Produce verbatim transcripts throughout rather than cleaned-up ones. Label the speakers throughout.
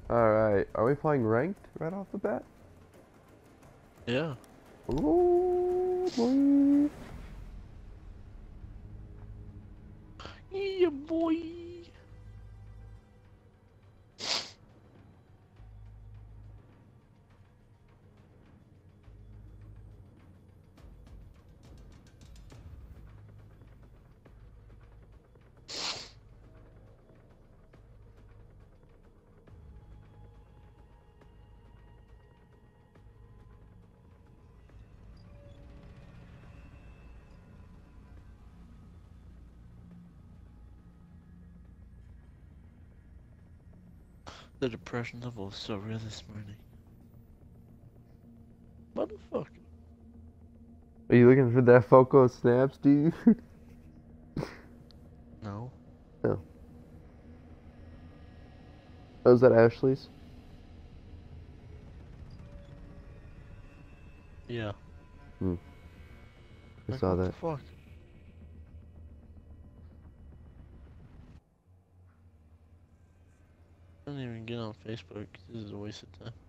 Speaker 1: Alright, are we playing ranked right off the bat?
Speaker 2: Yeah.
Speaker 1: Ooh, boy.
Speaker 2: Yeah, boy. The depression level is so real this morning. Motherfucker.
Speaker 1: Are you looking for that Foco snaps, dude?
Speaker 2: No.
Speaker 1: No. Oh, is that Ashley's?
Speaker 2: Yeah.
Speaker 1: Hmm. I
Speaker 2: Like,
Speaker 1: saw
Speaker 2: what
Speaker 1: that.
Speaker 2: the fuck? I don't even get on Facebook. This is a waste of time.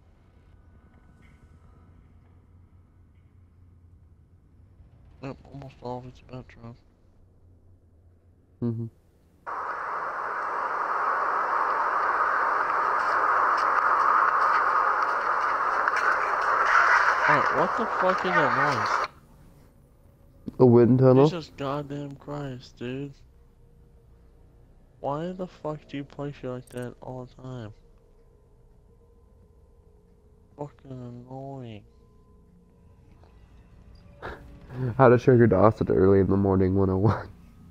Speaker 2: Yep, almost all of it's about Trump.
Speaker 1: Mm-hmm.
Speaker 2: Alright, what the fuck is that noise?
Speaker 1: A wind tunnel?
Speaker 2: Jesus goddamn Christ, dude. Why the fuck do you play shit like that all the time? Fucking annoying.
Speaker 1: How to trigger Dawson early in the morning one oh one.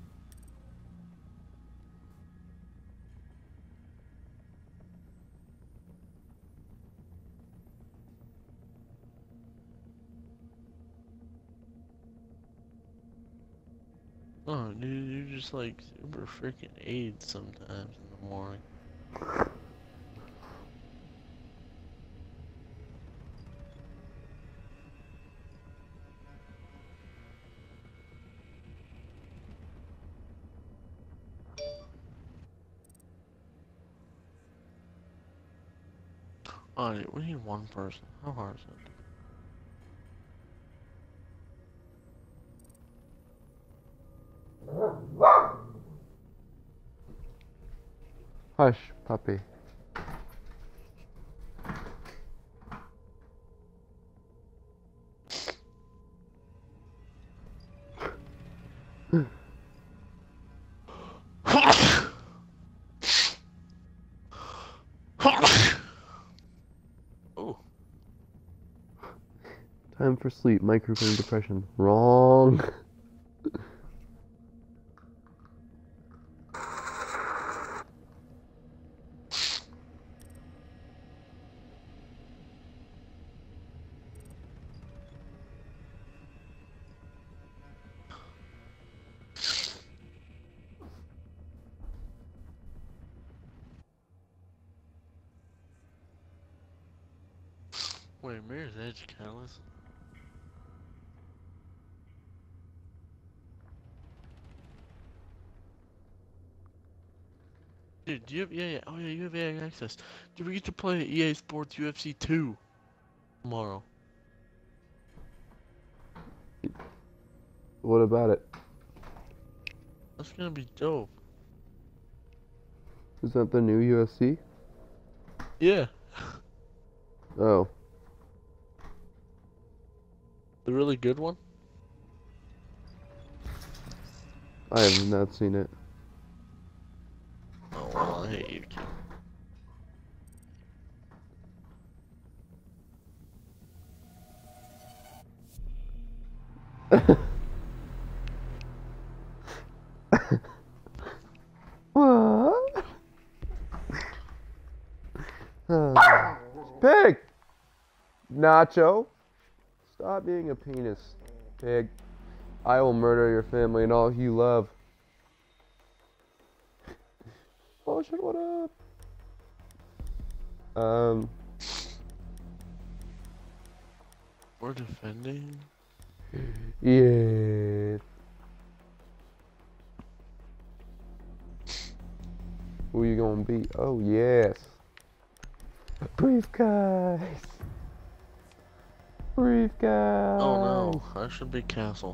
Speaker 2: Oh, dude, you're just like super freaking AIDS sometimes in the morning. Oh, dude, we need one person. How hard is that?
Speaker 1: Hush, puppy.
Speaker 2: Oh.
Speaker 1: Time for sleep. Microphone depression. Wrong.
Speaker 2: Wait, Mirror's Edge Catalyst? Dude, do you have, yeah, yeah, oh yeah, you have A I access. Dude, we get to play E A Sports U F C two tomorrow.
Speaker 1: What about it?
Speaker 2: That's gonna be dope.
Speaker 1: Is that the new U F C?
Speaker 2: Yeah.
Speaker 1: Oh.
Speaker 2: The really good one?
Speaker 1: I have not seen it.
Speaker 2: Oh, well, I hate you, kid.
Speaker 1: What? Oh, pig! Nacho! Stop being a penis, pig. I will murder your family and all you love. Oh shit, what up? Um.
Speaker 2: We're defending?
Speaker 1: Yeah. Who you gonna beat? Oh, yes. Briefcase. Briefcase.
Speaker 2: Oh no, that should be castle.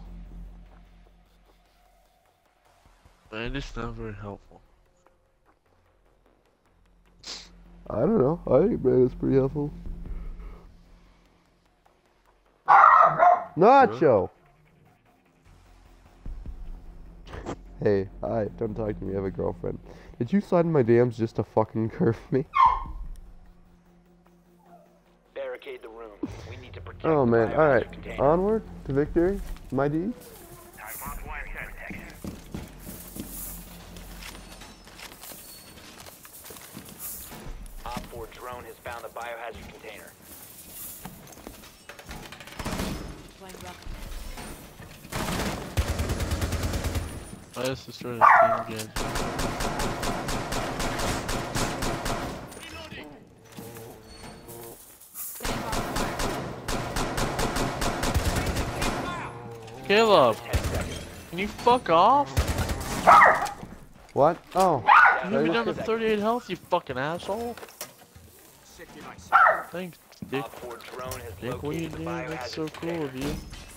Speaker 2: And it's not very helpful.
Speaker 1: I don't know. I think Brandon's pretty helpful. Nacho! Hey, hi, don't talk to me, I have a girlfriend. Did you slide in my D Ms just to fucking curve me?
Speaker 3: Barricade the room. We need to protect
Speaker 1: Oh
Speaker 3: the
Speaker 1: man,
Speaker 3: biohazard
Speaker 1: alright.
Speaker 3: container.
Speaker 1: Onward to victory, my D.
Speaker 3: Op four drone has found the biohazard container.
Speaker 2: I just destroyed his team again. Caleb, can you fuck off?
Speaker 1: What? Oh.
Speaker 2: You have me down to thirty-eight health, you fucking asshole. Thanks, Dick.
Speaker 3: Op four drone has
Speaker 2: Dick, what are you
Speaker 3: located the
Speaker 2: doing? That's so
Speaker 3: biohazard
Speaker 2: cool
Speaker 3: container.
Speaker 2: of you.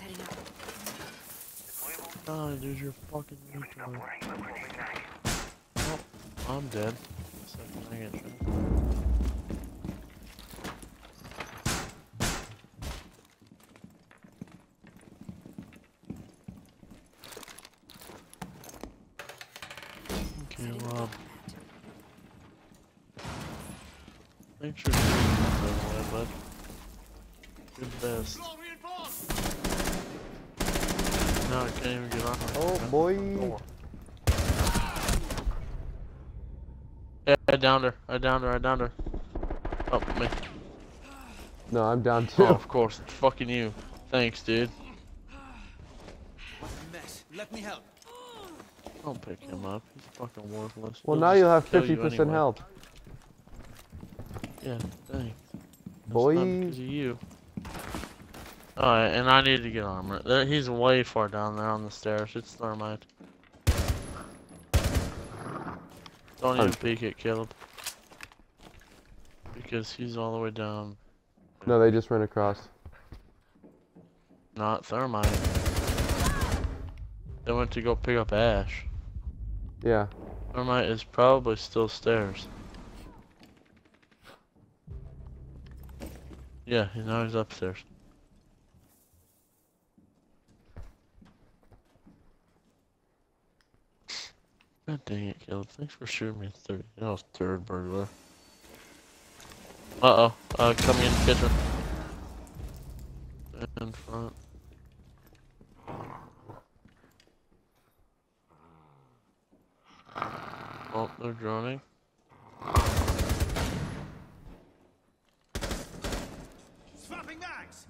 Speaker 2: God, dude, you're fucking retard. Oh, I'm dead. Second, I get shot. Okay, Rob. Thanks for doing that, by the way, bud. You're the best. No, I can't even get on.
Speaker 1: Oh boy.
Speaker 2: Oh. Yeah, I downed her. I downed her. I downed her. Oh, me.
Speaker 1: No, I'm down too.
Speaker 2: Oh, of course. It's fucking you. Thanks, dude.
Speaker 4: What a mess. Let me help.
Speaker 2: Don't pick him up. He's fucking worthless.
Speaker 1: Well,
Speaker 2: He'll
Speaker 1: now
Speaker 2: just
Speaker 1: you'll have
Speaker 2: kill
Speaker 1: fifty
Speaker 2: you
Speaker 1: percent
Speaker 2: anyway.
Speaker 1: health.
Speaker 2: Yeah, thanks.
Speaker 1: Boy.
Speaker 2: It's not because of you. Alright, and I need to get armor. There, he's way far down there on the stairs. It's thermite. Don't even peek it, Caleb. Because he's all the way down.
Speaker 1: No, they just ran across.
Speaker 2: Not thermite. They went to go pick up Ash.
Speaker 1: Yeah.
Speaker 2: Thermite is probably still stairs. Yeah, now he's upstairs. God dang it, Caleb. Thanks for shooting me at thirty. That was third burglar. Uh-oh. Uh, coming in the kitchen. In front. Oh, they're droning.
Speaker 4: Swapping mags.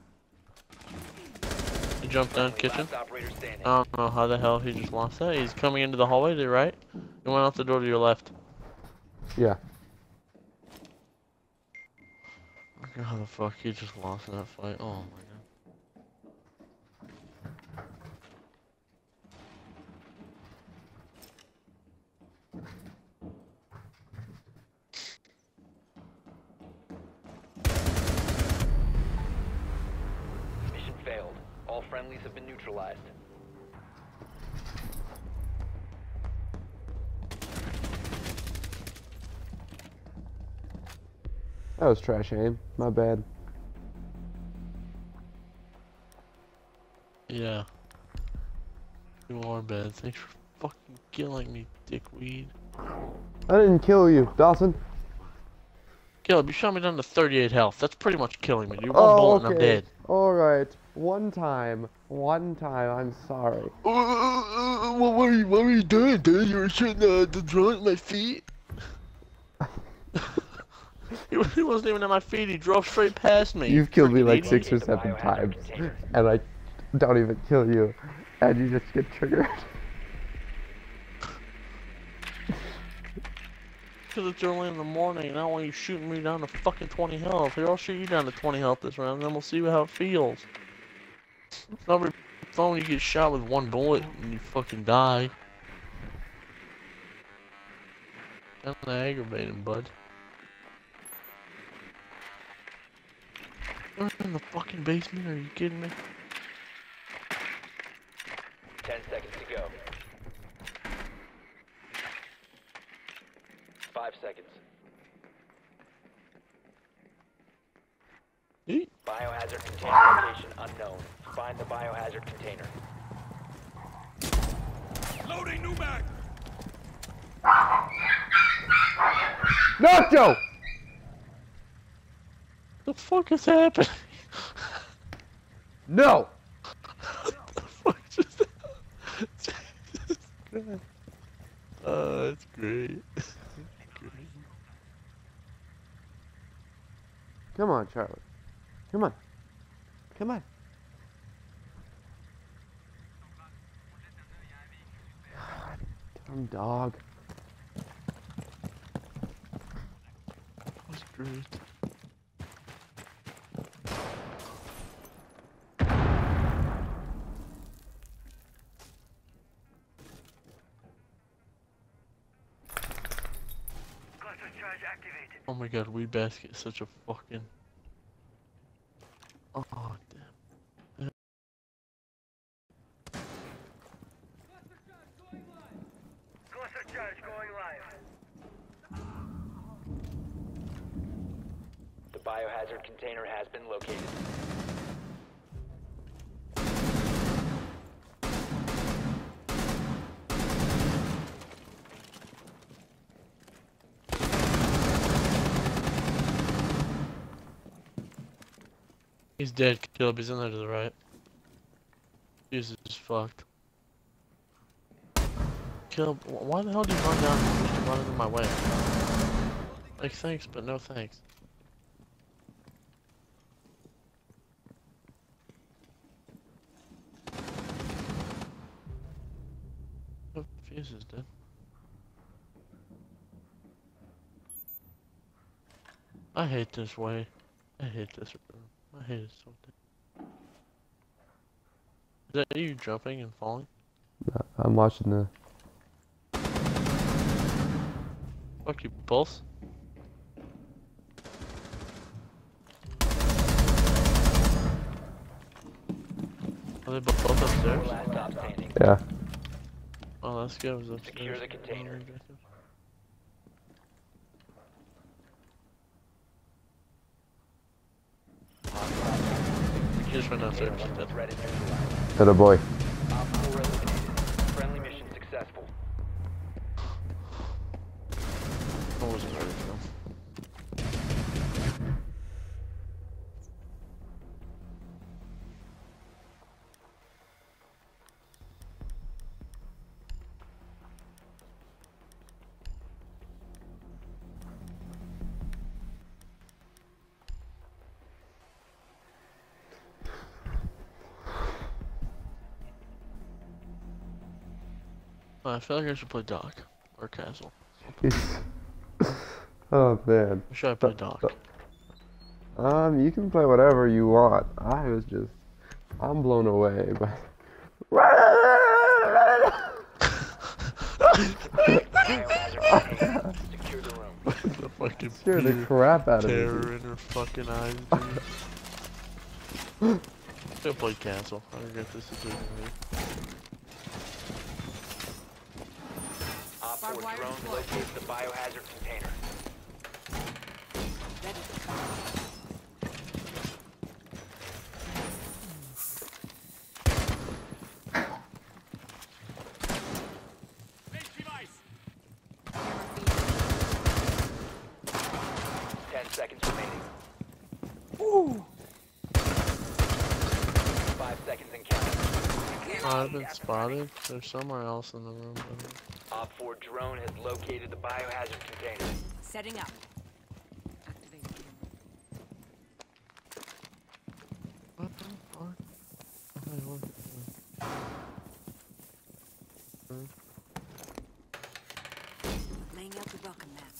Speaker 2: He jumped down kitchen.
Speaker 3: Last operator standing.
Speaker 2: I don't know how the hell he just lost that. He's coming into the hallway to your right. He went out the door to your left.
Speaker 1: Yeah.
Speaker 2: I don't know how the fuck he just lost that fight. Oh my god.
Speaker 3: Mission failed. All friendlies have been neutralized.
Speaker 1: That was trash aim. My bad.
Speaker 2: Yeah. You are bad. Thanks for fucking killing me, dickweed.
Speaker 1: I didn't kill you, Dawson.
Speaker 2: Caleb, you shot me down to thirty-eight health. That's pretty much killing me, dude. One
Speaker 1: Oh,
Speaker 2: bullet and I'm
Speaker 1: okay.
Speaker 2: dead.
Speaker 1: Alright. One time. One time. I'm sorry.
Speaker 2: What were you, what were you doing, dude? You were shooting the, the drone at my feet? he, was- he wasn't even at my feet. He drove straight past me.
Speaker 1: You've killed me
Speaker 2: Freaking
Speaker 1: like
Speaker 2: idiot.
Speaker 1: six or seven times. And I don't even kill you. And you just get triggered.
Speaker 2: Because it's early in the morning and I don't want you shooting me down to fucking twenty health. Here, I'll shoot you down to twenty health this round and then we'll see how it feels. It's not very fun when you get shot with one bullet and you fucking die. Kinda aggravating, bud. We're in the fucking basement, are you kidding me?
Speaker 3: Ten seconds to go. Five seconds.
Speaker 2: Eat.
Speaker 3: Biohazard container location unknown. Find the biohazard container.
Speaker 4: Loading new mag.
Speaker 1: Nacho!
Speaker 2: The fuck is happening?
Speaker 1: No!
Speaker 2: What the fuck just Jesus Christ. Oh, that's great. That's great.
Speaker 1: Come on, Charlie. Come on. Come on. Dumb dog.
Speaker 2: That's great. Oh my god, Weed Basket is such a fucking... Oh, damn.
Speaker 5: Cluster charge going live.
Speaker 3: The biohazard container has been located.
Speaker 2: He's dead, Caleb. He's in there to the right. Jesus is fucked. Caleb, wh- why the hell did you run down and just run into my way? Like, thanks, but no thanks. Oh, Fuse is dead. I hate this way. I hate this room. I hate it so damn. Is that you jumping and falling?
Speaker 1: I'm watching the...
Speaker 2: Fuck you, Pulse. Are they both
Speaker 3: Four
Speaker 2: upstairs?
Speaker 3: last stop standing.
Speaker 1: Yeah.
Speaker 2: Oh, let's go upstairs.
Speaker 3: Secure the container.
Speaker 2: He just went downstairs.
Speaker 3: Once the
Speaker 2: Dead.
Speaker 3: threat is neutralized.
Speaker 1: That a boy.
Speaker 3: Op four eliminated. Friendly mission successful.
Speaker 2: I wasn't ready for him. I feel like I should play Doc or Castle.
Speaker 1: Oh man.
Speaker 2: Or should I play Doc?
Speaker 1: Um, you can play whatever you want. I was just, I'm blown away by.
Speaker 3: Biohazard container. Secure the room.
Speaker 2: The fucking
Speaker 1: Scared the
Speaker 2: pure
Speaker 1: crap out of me.
Speaker 2: terror
Speaker 1: dude.
Speaker 2: in her fucking eyes, dude. Should play Castle. I regret this decision.
Speaker 3: Op four drone locates the biohazard container. Ten seconds remaining. Five seconds and counting.
Speaker 2: Oh, I've been spotted. They're somewhere else in the room. But...
Speaker 3: Op four drone has located the biohazard container.
Speaker 6: Setting up. Activating.
Speaker 2: What the fuck? Okay, what?
Speaker 6: Laying out the welcome map.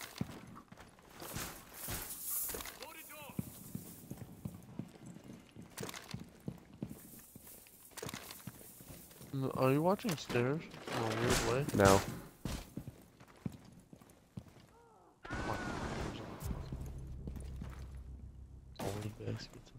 Speaker 2: Mm, Are you watching stairs in a weird way?
Speaker 1: No.
Speaker 2: Holy baskets.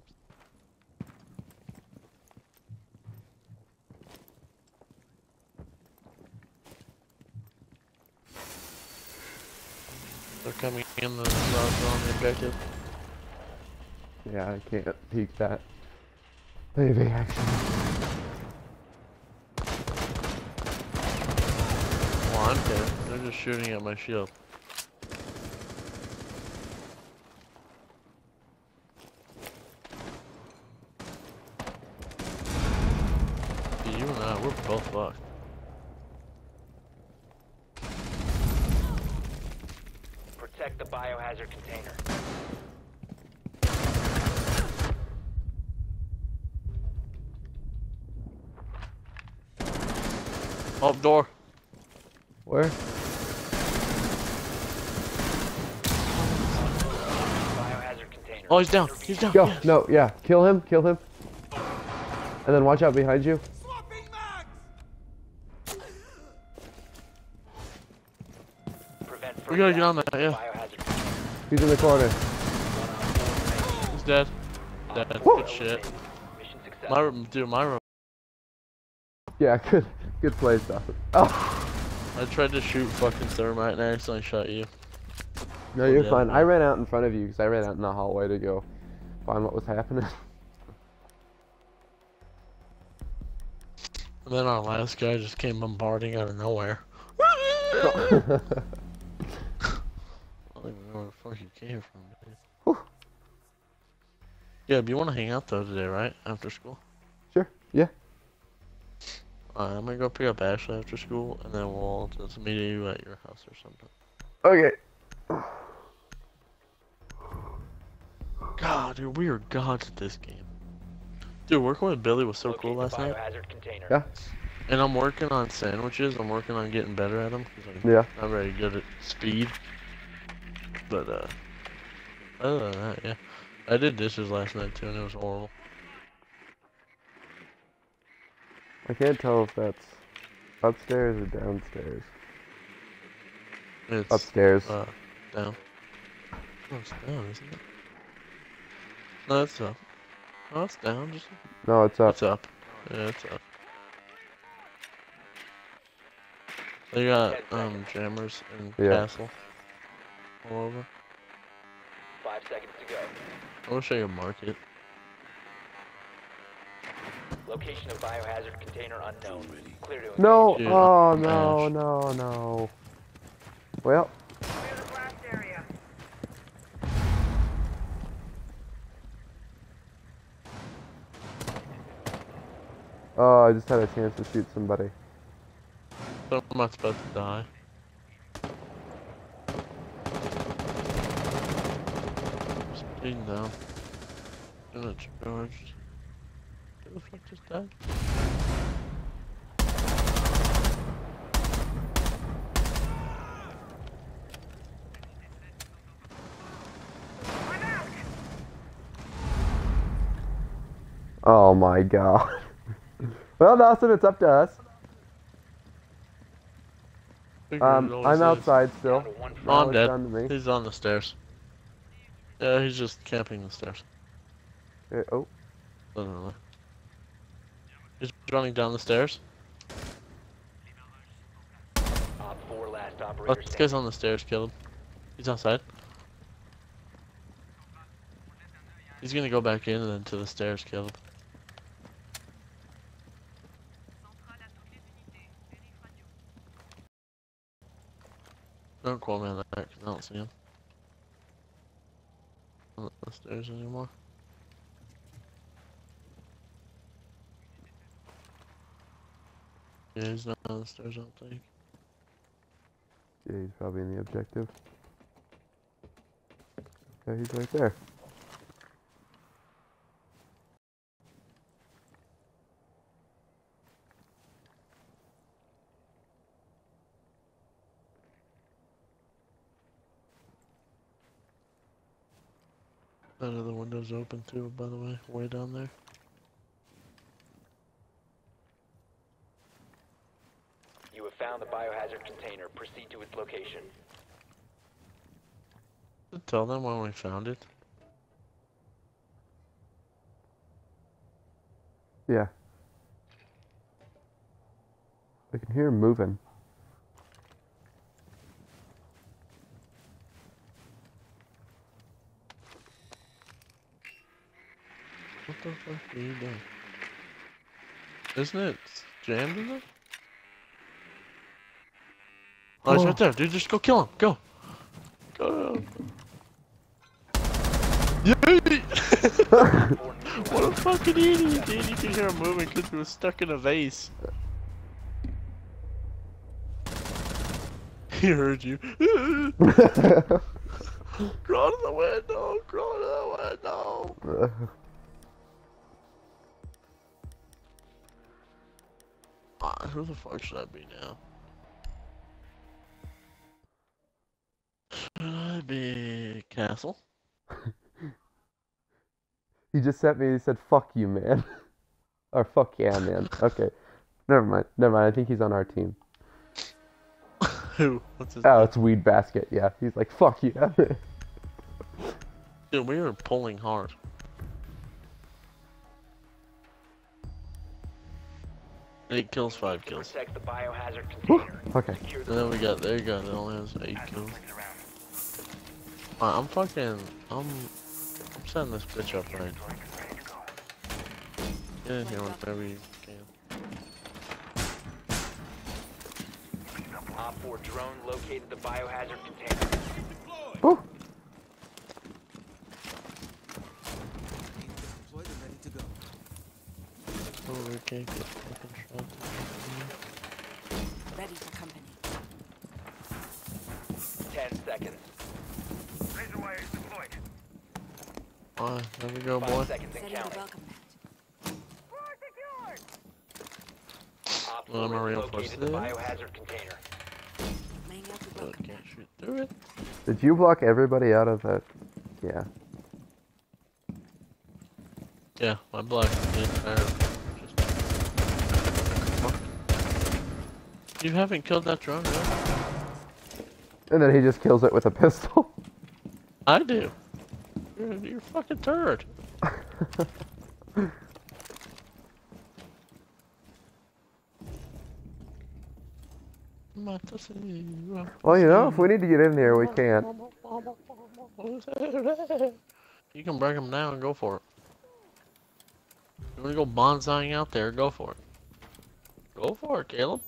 Speaker 2: They're coming in the roads on the objective.
Speaker 1: Yeah, I can't peek that. Maybe action.
Speaker 2: Well, I'm dead. They're just shooting at my shield. You and I, we're both fucked.
Speaker 3: Protect the biohazard container.
Speaker 2: Up door.
Speaker 1: Where?
Speaker 3: Biohazard container.
Speaker 2: Oh, he's down. He's down.
Speaker 1: Go.
Speaker 2: Yes.
Speaker 1: No, yeah. Kill him. Kill him. And then watch out behind you.
Speaker 4: Swapping mags!
Speaker 3: Prevent
Speaker 2: We gotta get on
Speaker 3: further
Speaker 2: that, yeah.
Speaker 3: biohazard container.
Speaker 1: He's in the corner.
Speaker 2: He's dead. Dead.
Speaker 1: Woo.
Speaker 2: Good shit.
Speaker 3: Mission success.
Speaker 2: My room, dude, my room.
Speaker 1: Yeah, good. Good play, stuff. Oh.
Speaker 2: I tried to shoot fucking thermite and I accidentally shot you.
Speaker 1: No, you're
Speaker 2: Yeah.
Speaker 1: fine. I ran out in front of you because I ran out in the hallway to go find what was happening.
Speaker 2: And then our last guy just came bombarding out of nowhere. I don't even know where the fuck he came from, dude.
Speaker 1: Whew.
Speaker 2: Yeah, but you want to hang out though today, right? After school?
Speaker 1: Sure. Yeah.
Speaker 2: Alright, I'm gonna go pick up Ashley after school, and then we'll just meet you at your house or something.
Speaker 1: Okay.
Speaker 2: God, dude, we are gods at this game. Dude, working with Billy was so cool
Speaker 3: Locate
Speaker 2: last
Speaker 3: the
Speaker 2: night.
Speaker 3: biohazard container.
Speaker 1: Yeah.
Speaker 2: And I'm working on sandwiches. I'm working on getting better at them. Cause I'm
Speaker 1: Yeah.
Speaker 2: not very good at speed. But, uh, other than that, yeah. I did dishes last night too, and it was horrible.
Speaker 1: I can't tell if that's upstairs or downstairs.
Speaker 2: It's,
Speaker 1: Upstairs.
Speaker 2: uh, down. Oh, it's down, isn't it? No, it's up. Oh, it's down. Just
Speaker 1: No, it's up.
Speaker 2: It's up. Yeah, it's up. They got um jammers and
Speaker 1: Yeah.
Speaker 2: castle all over.
Speaker 3: Five seconds to go.
Speaker 2: I wish I could mark it.
Speaker 3: Location of biohazard container unknown. Clear to
Speaker 1: No.
Speaker 2: Dude,
Speaker 1: Oh
Speaker 2: I'm
Speaker 1: no,
Speaker 2: Ash.
Speaker 1: no, no. Well.
Speaker 5: Clear the blast area.
Speaker 1: Oh, I just had a chance to shoot somebody.
Speaker 2: So I'm not about to die. Just bleeding down. Gonna charge. Who the fuck just died?
Speaker 5: I'm out.
Speaker 1: Oh my god. Well, Nelson, it's up to us.
Speaker 2: Figured it
Speaker 1: Um,
Speaker 2: always
Speaker 1: I'm
Speaker 2: is.
Speaker 1: outside still.
Speaker 3: Down to one
Speaker 2: Oh,
Speaker 1: Now
Speaker 2: I'm
Speaker 1: it's
Speaker 2: dead.
Speaker 1: down to me.
Speaker 2: He's on the stairs. Yeah, he's just camping the stairs.
Speaker 1: Okay, oh,
Speaker 2: Literally. He's running down the stairs.
Speaker 3: Op four last
Speaker 2: Oh,
Speaker 3: operator
Speaker 2: this
Speaker 3: standing.
Speaker 2: guy's on the stairs, killed him. He's outside. He's gonna go back in and then to the stairs, kill him. Don't quote me on that, because I don't see him. On the stairs anymore. Yeah, he's not on the stairs, I don't think.
Speaker 1: yeah, he's probably in the objective. Yeah, he's right there.
Speaker 2: That other window's open too, by the way, way down there.
Speaker 3: You have found the biohazard container. Proceed to its location.
Speaker 2: Tell them when we found it.
Speaker 1: Yeah. I can hear him moving.
Speaker 2: the fuck are you doing? Isn't it jammed in there? Oh, he's right there, dude. Just go kill him. Go. Go. Yay! What a fucking idiot, dude. You can hear him moving because he was stuck in a vase. He heard you. Crawl to the window. Crawl to the window. Ah, who the fuck should I be now? Should I be Castle?
Speaker 1: He just sent me, he said, fuck you, man. Or fuck yeah, man. Okay. Never mind. Never mind. I think he's on our team.
Speaker 2: Who? What's his
Speaker 1: Oh,
Speaker 2: name?
Speaker 1: it's Weed Basket. Yeah. He's like, fuck yeah.
Speaker 2: Dude, we were pulling hard. Eight kills, five kills.
Speaker 3: Protect the biohazard container.
Speaker 1: Okay.
Speaker 3: Secure
Speaker 2: And
Speaker 3: the
Speaker 2: then we got, there you go, that only has eight kills. Alright, I'm fucking, I'm, I'm setting this bitch up right. Get in here whenever you can.
Speaker 3: Op four drone located the biohazard container.
Speaker 1: Woo.
Speaker 4: Deployed and ready to go.
Speaker 2: Oh, we can't get fucking shot.
Speaker 6: Ready for company.
Speaker 3: Ten seconds.
Speaker 5: Razor wire is deployed.
Speaker 2: Alright, there we go,
Speaker 3: Five
Speaker 2: boy.
Speaker 3: seconds and
Speaker 6: Setting the
Speaker 3: counting.
Speaker 6: welcome mat.
Speaker 5: Floor secured.
Speaker 3: Op
Speaker 2: Well, I'm
Speaker 3: four
Speaker 2: a
Speaker 3: has
Speaker 2: real
Speaker 3: located the
Speaker 2: pussy.
Speaker 3: biohazard container.
Speaker 6: Laying out the
Speaker 2: Oh,
Speaker 6: welcome
Speaker 2: can't
Speaker 6: mat.
Speaker 2: shoot through it.
Speaker 1: Did you block everybody out of that? Yeah.
Speaker 2: Yeah, I blocked the entire. Just... You haven't killed that drone, really?
Speaker 1: And then he just kills it with a pistol.
Speaker 2: I do. You're, you're a fucking turd.
Speaker 1: Well, you know, if we need to get in there, we can't.
Speaker 2: You can break them down and go for it. You wanna go bonsaiing out there, go for it. Go for it, Caleb.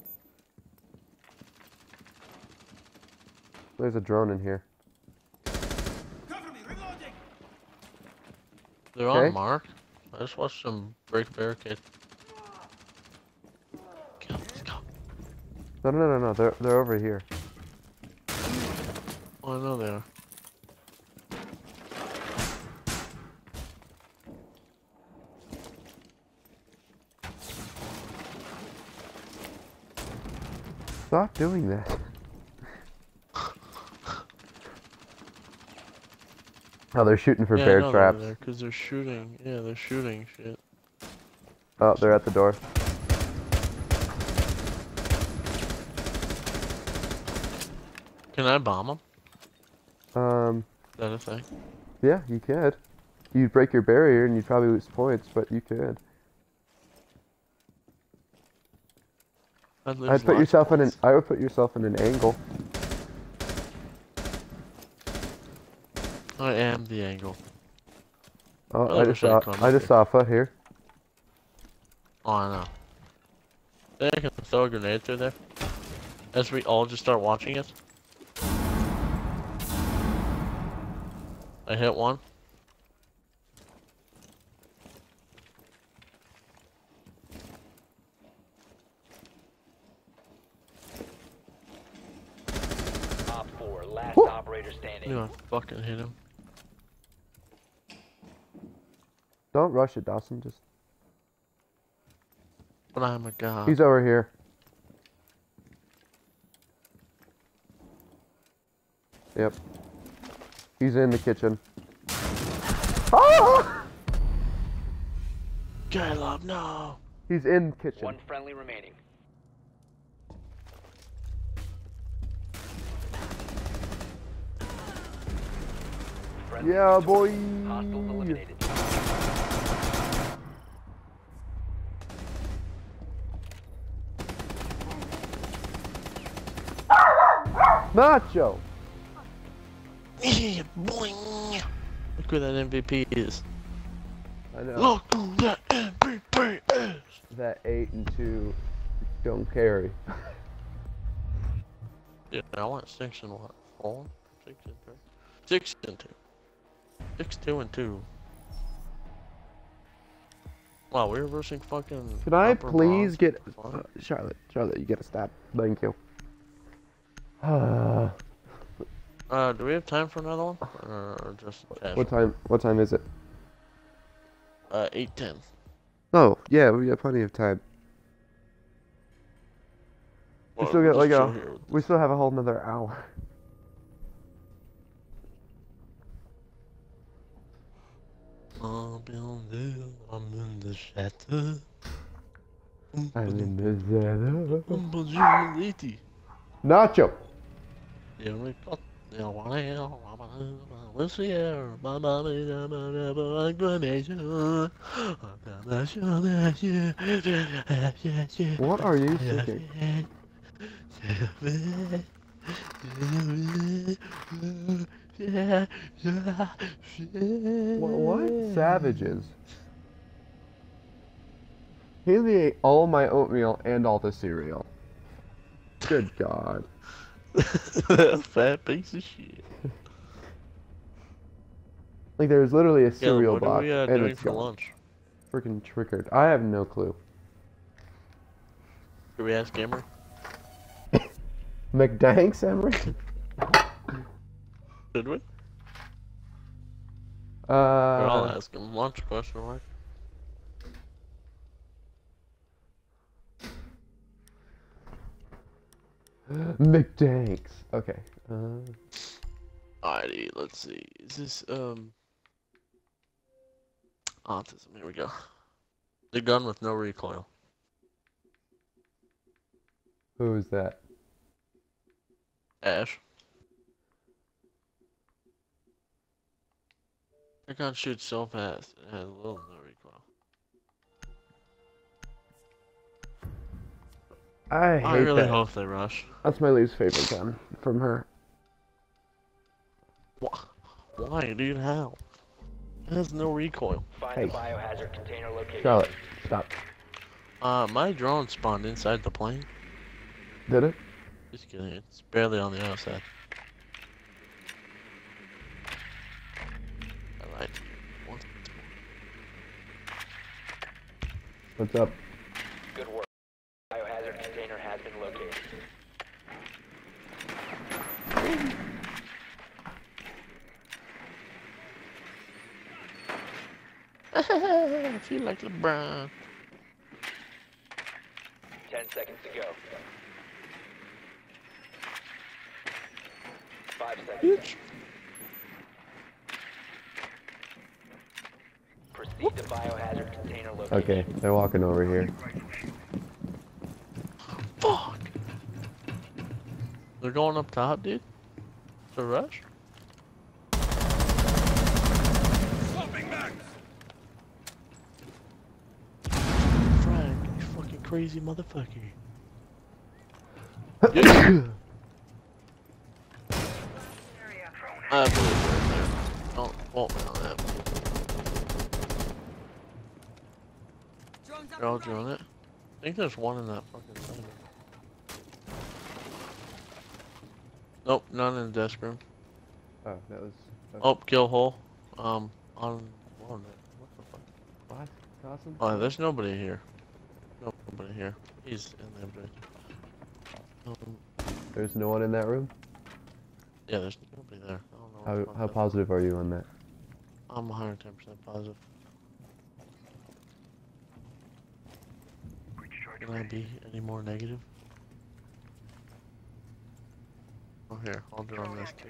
Speaker 1: There's a drone in here.
Speaker 4: Cover me, reloading!
Speaker 2: They're
Speaker 1: Okay.
Speaker 2: on mark. I just watched them break barricade. Kill, let's go.
Speaker 1: No, no, no, no. They're they're over here.
Speaker 2: Oh, I know they are.
Speaker 1: Stop doing that. Oh, they're shooting for
Speaker 2: Yeah, I
Speaker 1: bear
Speaker 2: know
Speaker 1: traps.
Speaker 2: they're there, cause they're shooting. Yeah, they're shooting shit.
Speaker 1: Oh, they're at the door.
Speaker 2: Can I bomb them?
Speaker 1: Um,
Speaker 2: Is that a thing?
Speaker 1: yeah, you could. You'd break your barrier and you'd probably lose points, but you could.
Speaker 2: I'd, lose
Speaker 1: I'd put
Speaker 2: lots of
Speaker 1: yourself in an.
Speaker 2: points.
Speaker 1: I would put yourself in an angle.
Speaker 2: I am the angle.
Speaker 1: Oh,
Speaker 2: really
Speaker 1: I
Speaker 2: wish
Speaker 1: just
Speaker 2: I
Speaker 1: saw.
Speaker 2: had come
Speaker 1: I
Speaker 2: up
Speaker 1: just
Speaker 2: here.
Speaker 1: saw a foot here.
Speaker 2: Oh, I know. Think I can throw a grenade through there? As we all just start watching it? I hit one.
Speaker 3: Op four, last
Speaker 1: Woo!
Speaker 3: operator standing.
Speaker 2: You know, fucking hit him.
Speaker 1: Don't rush it, Dawson. Just.
Speaker 2: But I'm a god.
Speaker 1: He's over here. Yep. He's in the kitchen. Ah!
Speaker 2: Caleb, no!
Speaker 1: He's in the kitchen.
Speaker 3: One friendly remaining. Friendly
Speaker 1: Yeah,
Speaker 3: victorious.
Speaker 1: boy.
Speaker 3: Hostiles eliminated.
Speaker 1: Nacho.
Speaker 2: Yeah, boing! Look where that M V P is.
Speaker 1: I know.
Speaker 2: Look who that M V P is!
Speaker 1: That eight and two don't carry.
Speaker 2: Yeah, I went six and what? Four? Six and three? Six and two. Six, two, and two. Wow, we're versing fucking.
Speaker 1: Can I
Speaker 2: Upper
Speaker 1: please
Speaker 2: Bronze.
Speaker 1: get
Speaker 2: Fun.
Speaker 1: uh, Charlotte? Charlotte, you gotta stop. Thank you. Uh,
Speaker 2: Uh, do we have time for another one? Or just casual?
Speaker 1: what time? What time is it?
Speaker 2: Uh, eight ten.
Speaker 1: Oh, yeah, we got plenty of time. We still got like a. We still have a whole nother hour.
Speaker 2: I'm in the, I'm in the shadow.
Speaker 1: I'm in the
Speaker 2: Bonjour,
Speaker 1: Nacho.
Speaker 2: Yeah, we got. Yeah, what else? Let's see here. Mama, mama, explanation.
Speaker 1: What are you thinking? What? What? Savages. Haley ate all my oatmeal and all the cereal. Good God.
Speaker 2: Fat piece of shit.
Speaker 1: Like there's literally a
Speaker 2: Caleb,
Speaker 1: cereal
Speaker 2: what
Speaker 1: box
Speaker 2: are we uh,
Speaker 1: and
Speaker 2: doing
Speaker 1: it's
Speaker 2: for
Speaker 1: gone.
Speaker 2: lunch?
Speaker 1: Freaking triggered. I have no clue.
Speaker 2: Should we ask Gamer?
Speaker 1: McDanks, Emery?
Speaker 2: Did we? Or I'll
Speaker 1: Uh,
Speaker 2: ask him. Lunch question mark.
Speaker 1: McDanks. Okay. Uh,
Speaker 2: Alrighty, let's see. Is this um autism? Here we go. The gun with no recoil.
Speaker 1: who is that?
Speaker 2: Ash. That gun shoots so fast. It has little no recoil.
Speaker 1: I hate
Speaker 2: I really
Speaker 1: that.
Speaker 2: hope they rush.
Speaker 1: That's my least favorite gun from her.
Speaker 2: Why, Why dude? How? It has no recoil.
Speaker 3: Find
Speaker 1: Hey.
Speaker 3: the biohazard container location.
Speaker 1: Charlotte, stop.
Speaker 2: Uh, my drone spawned inside the plane.
Speaker 1: Did it?
Speaker 2: Just kidding. It's barely on the outside. Alright. Once
Speaker 1: What's up?
Speaker 3: Good work. Biohazard container has been located.
Speaker 2: I feel like LeBron.
Speaker 3: Ten seconds to go. Five seconds.
Speaker 2: Bitch.
Speaker 3: Proceed to biohazard container location.
Speaker 1: Okay, they're walking over here.
Speaker 2: Fuck. They're going up top, dude. To rush?
Speaker 5: Swapping back!
Speaker 2: Frank, you fucking crazy motherfucker. Yeah. I believe right there. Don't quote me on that.
Speaker 6: Drones up
Speaker 2: They're all
Speaker 6: and
Speaker 2: doing
Speaker 6: running.
Speaker 2: it. I think there's one in that fucking center. Nope, none in the desk room.
Speaker 1: Oh, that was. that was
Speaker 2: Oh, kill hole. Um, on. Whoa, no, what the fuck?
Speaker 1: what? Dawson?
Speaker 2: Oh, there's nobody here. Nobody here. He's in there, but. Um,
Speaker 1: There's no one in that room?
Speaker 2: yeah, there's nobody there. I don't know. what the
Speaker 1: How,
Speaker 2: fuck
Speaker 1: how
Speaker 2: that-
Speaker 1: positive are you on that?
Speaker 2: I'm one hundred ten percent positive. Can I be any more negative? Oh, here, I'll do on this too.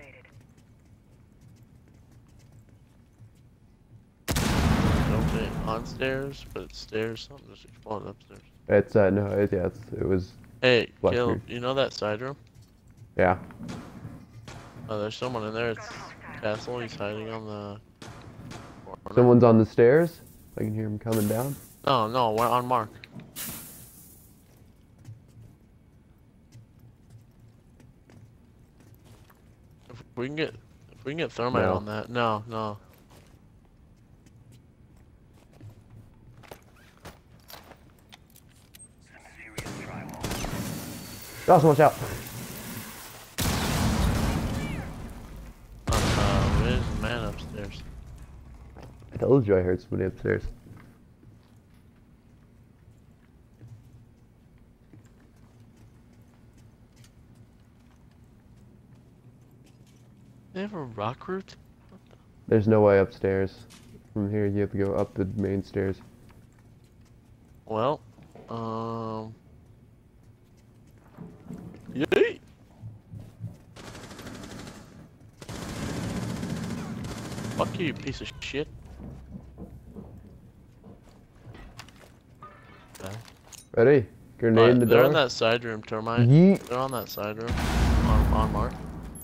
Speaker 2: Okay, on stairs, but it's stairs, something just exploded upstairs.
Speaker 1: It's, uh, no, it, yeah, it's, it was,
Speaker 2: Hey,
Speaker 1: Black
Speaker 2: Caleb,
Speaker 1: room.
Speaker 2: you know that side room?
Speaker 1: yeah.
Speaker 2: Oh, there's someone in there. It's Castle. He's hiding on the corner.
Speaker 1: Someone's on the stairs? I can hear him coming down.
Speaker 2: No, no, we're on Mark. If we can get, if we can get thermite
Speaker 1: No.
Speaker 2: on that, no, no.
Speaker 1: Dawson, watch out.
Speaker 2: Uh, there's a man upstairs.
Speaker 1: I told you I heard somebody upstairs.
Speaker 2: They have a rock route?
Speaker 1: There's no way upstairs. From here, you have to go up the main stairs.
Speaker 2: Well, um... Yay! Fuck you, you piece of shit. Okay.
Speaker 1: Ready? Grenade
Speaker 2: Alright,
Speaker 1: in the
Speaker 2: they're
Speaker 1: door.
Speaker 2: in that side room, Termite.
Speaker 1: Yeet.
Speaker 2: They're on that side room. On, on Mark.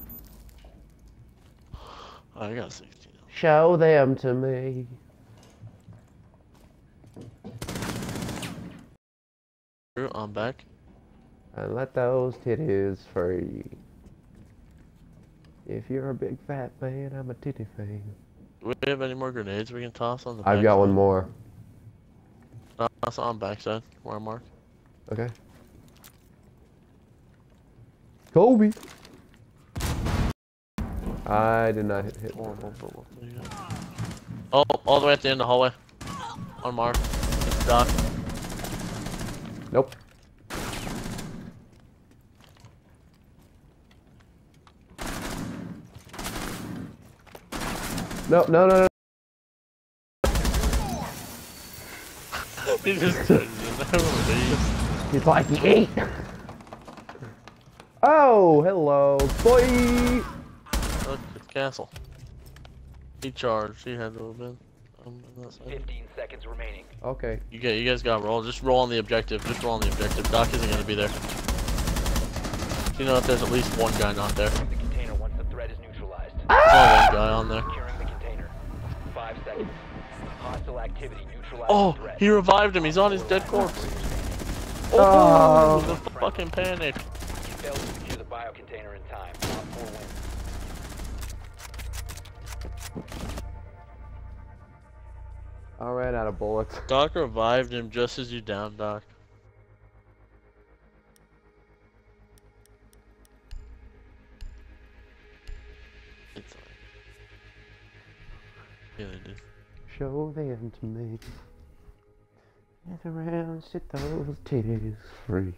Speaker 2: Oh, I got sixteen.
Speaker 1: Show them to me.
Speaker 2: I'm back.
Speaker 1: And let those titties free. If you're a big fat man, I'm a titty fan.
Speaker 2: Do we have any more grenades we can toss on the
Speaker 1: I've got
Speaker 2: backside?
Speaker 1: one more.
Speaker 2: Toss on backside, where I'm marked.
Speaker 1: Okay. Kobe. I did not hit. hit.
Speaker 2: Oh, oh, oh, oh, there you go. Oh, all the way at the end of the hallway. On Mark. It's Doc.
Speaker 1: Nope. No, no, no, no.
Speaker 2: He just turns in there with
Speaker 1: He's like, yeet. Oh, hello, boy.
Speaker 2: these. Look, it's Castle. He charged. He had to have been. Um, on that side.
Speaker 3: fifteen seconds remaining.
Speaker 1: Okay.
Speaker 2: You get, you guys got to roll. Just roll on the objective. Just roll on the objective. Doc isn't gonna be there. You know if there's at least one guy not there.
Speaker 3: The container once the threat is neutralized.
Speaker 2: There's only one guy on there.
Speaker 3: Securing the container. Five seconds. Hostile activity neutralized.
Speaker 2: Oh,
Speaker 3: the threat.
Speaker 2: he revived him. He's on his dead corpse. Oh,
Speaker 1: Oh.
Speaker 2: the fucking panic.
Speaker 3: You failed to secure the bio container in time. Op four wins.
Speaker 1: I ran out of bullets.
Speaker 2: Doc revived him just as you downed Doc. It's alright. Yeah, they did.
Speaker 1: Show them to me. Get around, set those titties free.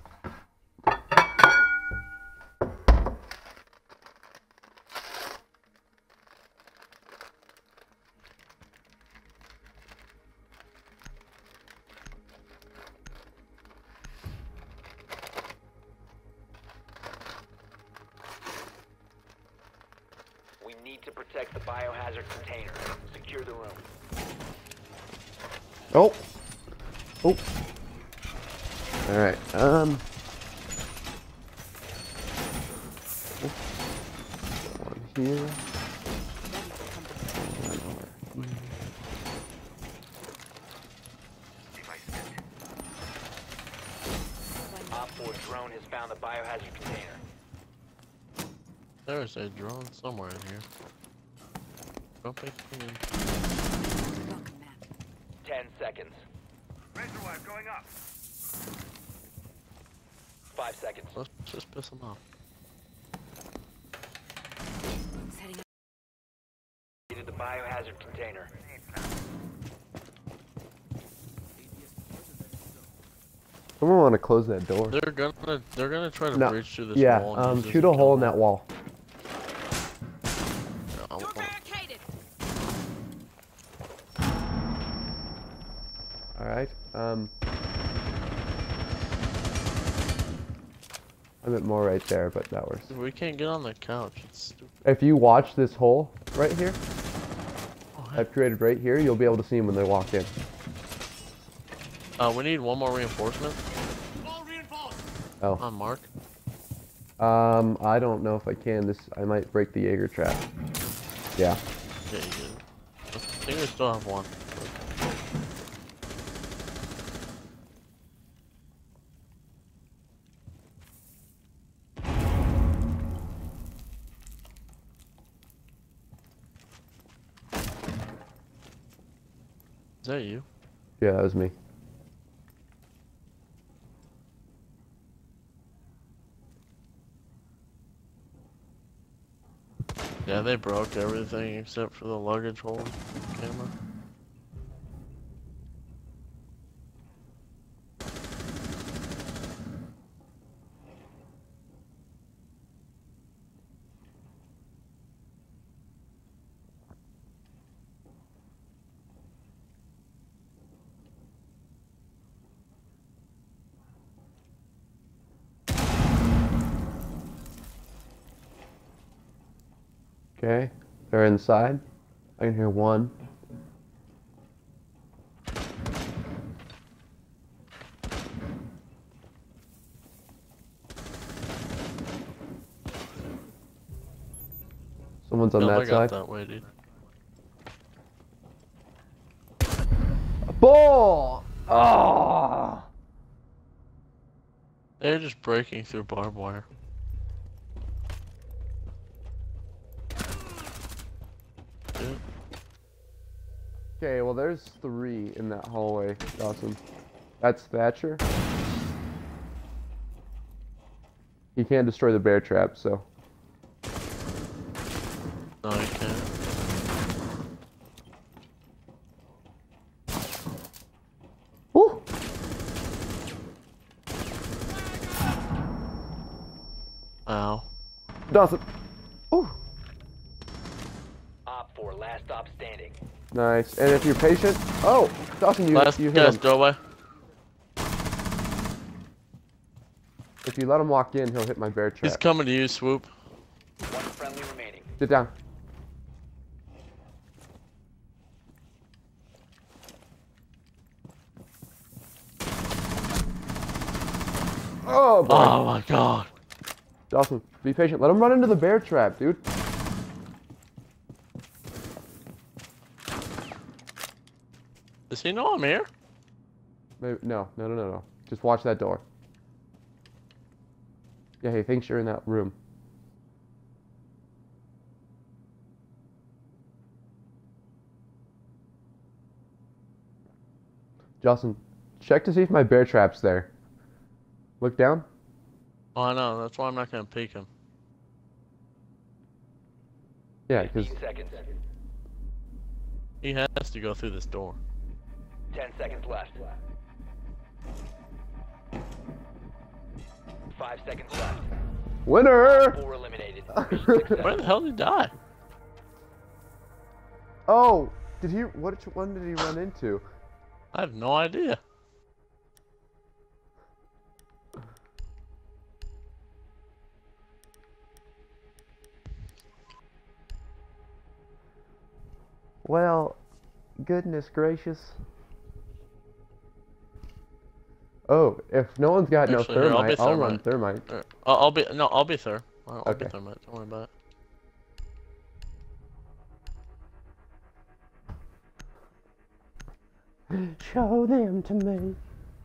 Speaker 3: We need to protect the biohazard container. Secure the room.
Speaker 1: Oh. Oh. All right. Um. One here.
Speaker 6: Ready for company.
Speaker 1: One over here.
Speaker 3: Op four drone has found the biohazard container.
Speaker 2: There's a drone somewhere in here. Don't think in.
Speaker 6: Welcome, Matt.
Speaker 3: Ten seconds.
Speaker 5: Razor wire going up.
Speaker 3: Five seconds.
Speaker 2: Let's just piss him off.
Speaker 6: Setting up.
Speaker 3: Needed the biohazard container.
Speaker 1: Someone want to close that door?
Speaker 2: They're gonna, they're gonna try to
Speaker 1: No.
Speaker 2: breach through this
Speaker 1: Yeah.
Speaker 2: wall. and
Speaker 1: Um.
Speaker 2: use this
Speaker 1: Shoot a
Speaker 2: as
Speaker 1: hole in
Speaker 2: cover.
Speaker 1: that wall.
Speaker 2: Yeah, I won't-
Speaker 6: barricaded.
Speaker 1: All right. Um. I meant more right there, but that works.
Speaker 2: We can't get on the couch. It's stupid.
Speaker 1: If you watch this hole right here,
Speaker 2: Oh,
Speaker 1: I've created right here, you'll be able to see them when they walk in.
Speaker 2: Uh, we need one more reinforcement
Speaker 5: All reinforced.
Speaker 1: Oh.
Speaker 2: on Mark.
Speaker 1: Um. I don't know if I can. This. I might break the Jaeger trap. Yeah.
Speaker 2: Yeah, you did. I think we still have one. Is that you?
Speaker 1: Yeah, that was me.
Speaker 2: Yeah, they broke everything except for the luggage hold camera.
Speaker 1: Okay, they're inside. I can hear one. Someone's on
Speaker 2: No,
Speaker 1: that
Speaker 2: they got
Speaker 1: side.
Speaker 2: that way, dude.
Speaker 1: Ball! Oh!
Speaker 2: They're just breaking through barbed wire. Dude.
Speaker 1: Okay, well there's three in that hallway, Dawson. That's Thatcher. He can't destroy the bear trap, so.
Speaker 2: No, you can't.
Speaker 1: Woo!
Speaker 2: Ow.
Speaker 1: Dawson. Ooh.
Speaker 3: Op four, last stop standing.
Speaker 1: Nice. And if you're patient, oh, Dawson, you
Speaker 2: Last
Speaker 1: you hit
Speaker 2: guy's
Speaker 1: him.
Speaker 2: doorway.
Speaker 1: If you let him walk in, he'll hit my bear
Speaker 2: He's
Speaker 1: trap.
Speaker 2: coming to you, Swoop.
Speaker 3: One friendly remaining.
Speaker 1: Sit down. Oh boy.
Speaker 2: Oh my god.
Speaker 1: Dawson, be patient. Let him run into the bear trap, dude.
Speaker 2: Does he know I'm here?
Speaker 1: Maybe, no, no, no, no, no. Just watch that door. Yeah, he thinks you're in that room. Dawson, check to see if my bear trap's there. Look down.
Speaker 2: Oh, I know. That's why I'm not gonna peek him.
Speaker 1: Yeah, because
Speaker 3: fifteen seconds.
Speaker 2: He has to go through this door.
Speaker 3: Ten seconds left. Five seconds left.
Speaker 1: winner.
Speaker 3: Four eliminated.
Speaker 2: Where the hell did he die?
Speaker 1: Oh, did he? Which one did he run into?
Speaker 2: I have no idea.
Speaker 1: Well, goodness gracious. Oh, if no one's got
Speaker 2: Actually,
Speaker 1: no
Speaker 2: here, I'll
Speaker 1: thermite,
Speaker 2: be
Speaker 1: I'll, run
Speaker 2: thermite.
Speaker 1: thermite.
Speaker 2: Uh, I'll, I'll be no, I'll be there. I'll, I'll be
Speaker 1: Okay.
Speaker 2: thermite. Don't worry about it.
Speaker 1: Show them to me.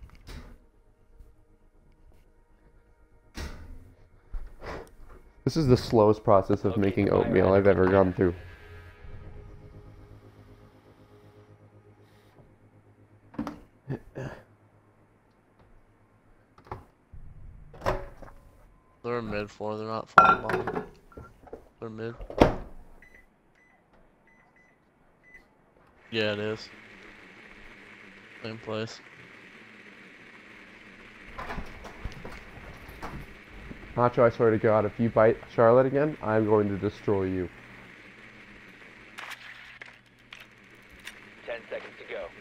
Speaker 1: This is the slowest process of
Speaker 3: Okay,
Speaker 1: making
Speaker 3: the bio
Speaker 1: oatmeal
Speaker 3: has
Speaker 1: I've ever gone through.
Speaker 2: They're mid floor. They're not floor bottom. They're mid. Yeah, it is. Same place.
Speaker 1: Nacho, I swear to God, if you bite Charlotte again, I'm going to destroy you.
Speaker 3: Ten seconds to go.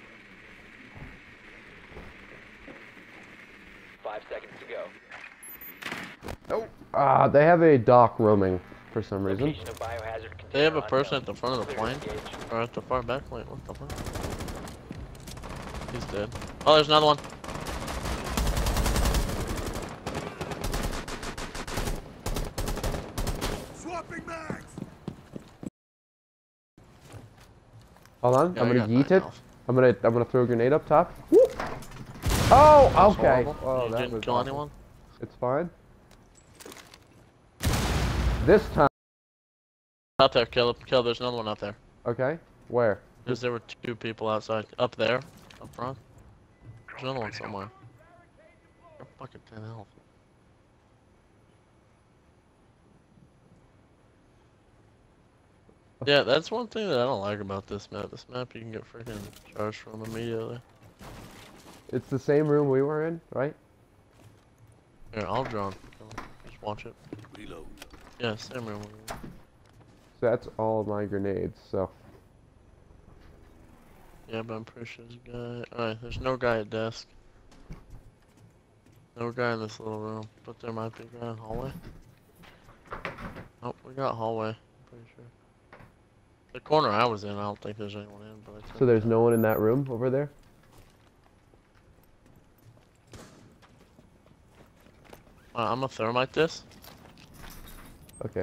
Speaker 3: Five seconds to go.
Speaker 1: Nope. Ah, they have a dock roaming for some reason.
Speaker 3: Location of biohazard container
Speaker 2: They have a
Speaker 3: unknown.
Speaker 2: person at the front of the
Speaker 3: Clear
Speaker 2: plane,
Speaker 3: engage.
Speaker 2: or at the far back. Wait, what the fuck? He's dead. Oh, there's another one.
Speaker 5: Swapping mags!
Speaker 1: Hold on,
Speaker 2: Yeah,
Speaker 1: I'm
Speaker 2: I
Speaker 1: gonna
Speaker 2: got
Speaker 1: yeet
Speaker 2: nine
Speaker 1: it.
Speaker 2: health.
Speaker 1: I'm gonna I'm gonna throw a grenade up top. Whoop. Oh,
Speaker 2: That's
Speaker 1: okay.
Speaker 2: horrible.
Speaker 1: Oh,
Speaker 2: you
Speaker 1: that
Speaker 2: didn't
Speaker 1: was
Speaker 2: kill
Speaker 1: awful.
Speaker 2: anyone?
Speaker 1: It's fine. This time,
Speaker 2: Out there, Caleb. Caleb, there's another one out there.
Speaker 1: okay. Where?
Speaker 2: Because there were two people outside. Up there. Up front. There's another one somewhere. You're fucking ten health. Yeah, that's one thing that I don't like about this map. This map you can get freaking charged from immediately.
Speaker 1: It's the same room we were in, right?
Speaker 2: Here, I'll drone. Just watch it.
Speaker 4: Reload.
Speaker 2: Yeah, same room.
Speaker 1: So that's all my grenades, so.
Speaker 2: Yeah, but I'm pretty sure there's a guy. Alright, there's no guy at desk. No guy in this little room, but there might be a guy in hallway. Oh, we got hallway. I'm pretty sure. The corner I was in, I don't think there's anyone in, but I think
Speaker 1: So there's no one in that room over there?
Speaker 2: Uh, I'm gonna thermite this.
Speaker 1: Okay.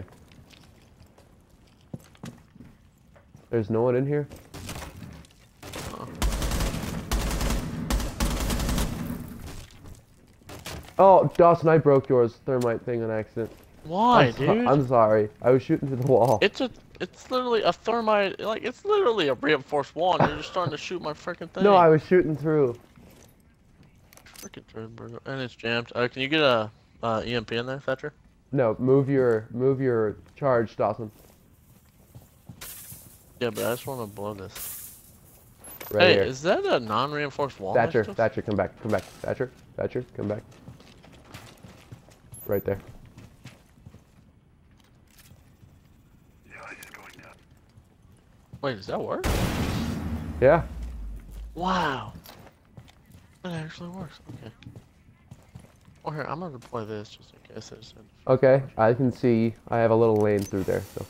Speaker 1: There's no one in here?
Speaker 2: Uh,
Speaker 1: Oh, Dawson, I broke yours thermite thing on accident.
Speaker 2: why,
Speaker 1: I'm, so-
Speaker 2: dude?
Speaker 1: I'm sorry. I was shooting through the wall.
Speaker 2: It's a, it's literally a thermite. Like it's literally a reinforced wall. And you're just starting to shoot my freaking thing.
Speaker 1: No, I was shooting through.
Speaker 2: Freaking Dreadburger. And it's jammed. Uh, can you get a uh, E M P in there, Thatcher?
Speaker 1: No, move your move your charge, Dawson.
Speaker 2: Yeah, but I just want to blow this.
Speaker 1: Right
Speaker 2: hey,
Speaker 1: here.
Speaker 2: is that a non-reinforced wall?
Speaker 1: Thatcher,
Speaker 2: next to us?
Speaker 1: Thatcher, come back, come back. Thatcher, Thatcher, come back. Right there.
Speaker 2: Wait, does that work?
Speaker 1: Yeah.
Speaker 2: Wow. It actually works. Okay. Well, here, I'm gonna deploy this just in case there's an...
Speaker 1: Okay, I can see. I have a little lane through there, so.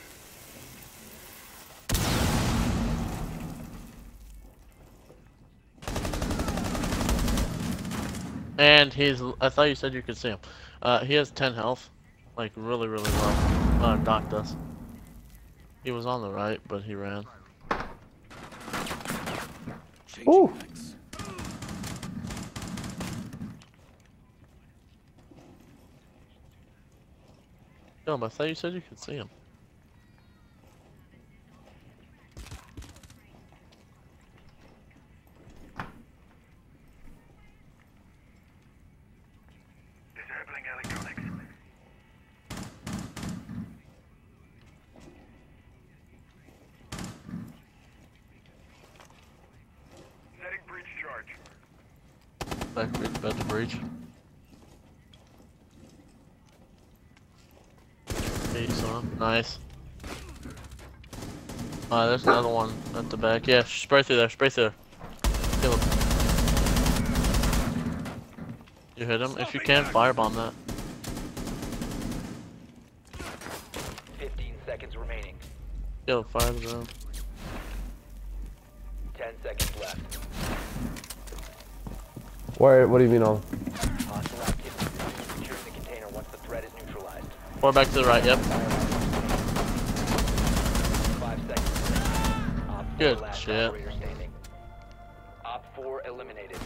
Speaker 2: And he's... I thought you said you could see him. Uh, he has ten health. Like, really, really low. Uh, Doc does. He was on the right, but he ran.
Speaker 4: Changing
Speaker 1: Ooh.
Speaker 4: mags.
Speaker 2: No, but I thought you said you could see him.
Speaker 5: Disabling electronics. Setting breach charge.
Speaker 2: Back breach, about to breach. He's on. Nice. Uh, there's another one at the back. Yeah, spray through there, spray through there. Kill him. You hit him? If you can, firebomb that.
Speaker 3: fifteen seconds remaining.
Speaker 2: Kill, fire the room.
Speaker 3: ten seconds left.
Speaker 1: Where? What do you mean all?
Speaker 3: Hostile activity. Secure the container once the threat is neutralized.
Speaker 2: Or back to the right, yep.
Speaker 3: Five seconds. Op four,
Speaker 2: Good
Speaker 3: last
Speaker 2: shit.
Speaker 3: operator standing. Op four eliminated.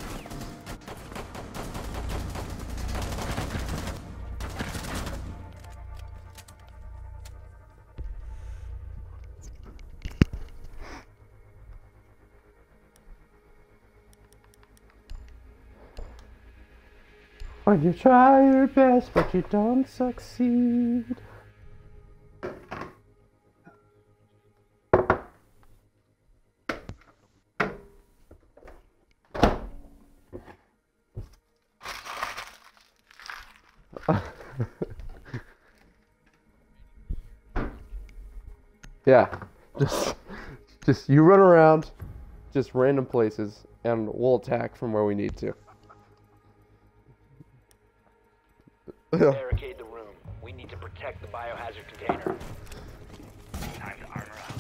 Speaker 1: When you try your best, but you don't succeed. Yeah, just, just you run around, just random places, and we'll attack from where we need to.
Speaker 3: Barricade the room. We need to protect the biohazard container.
Speaker 5: Time to armor up.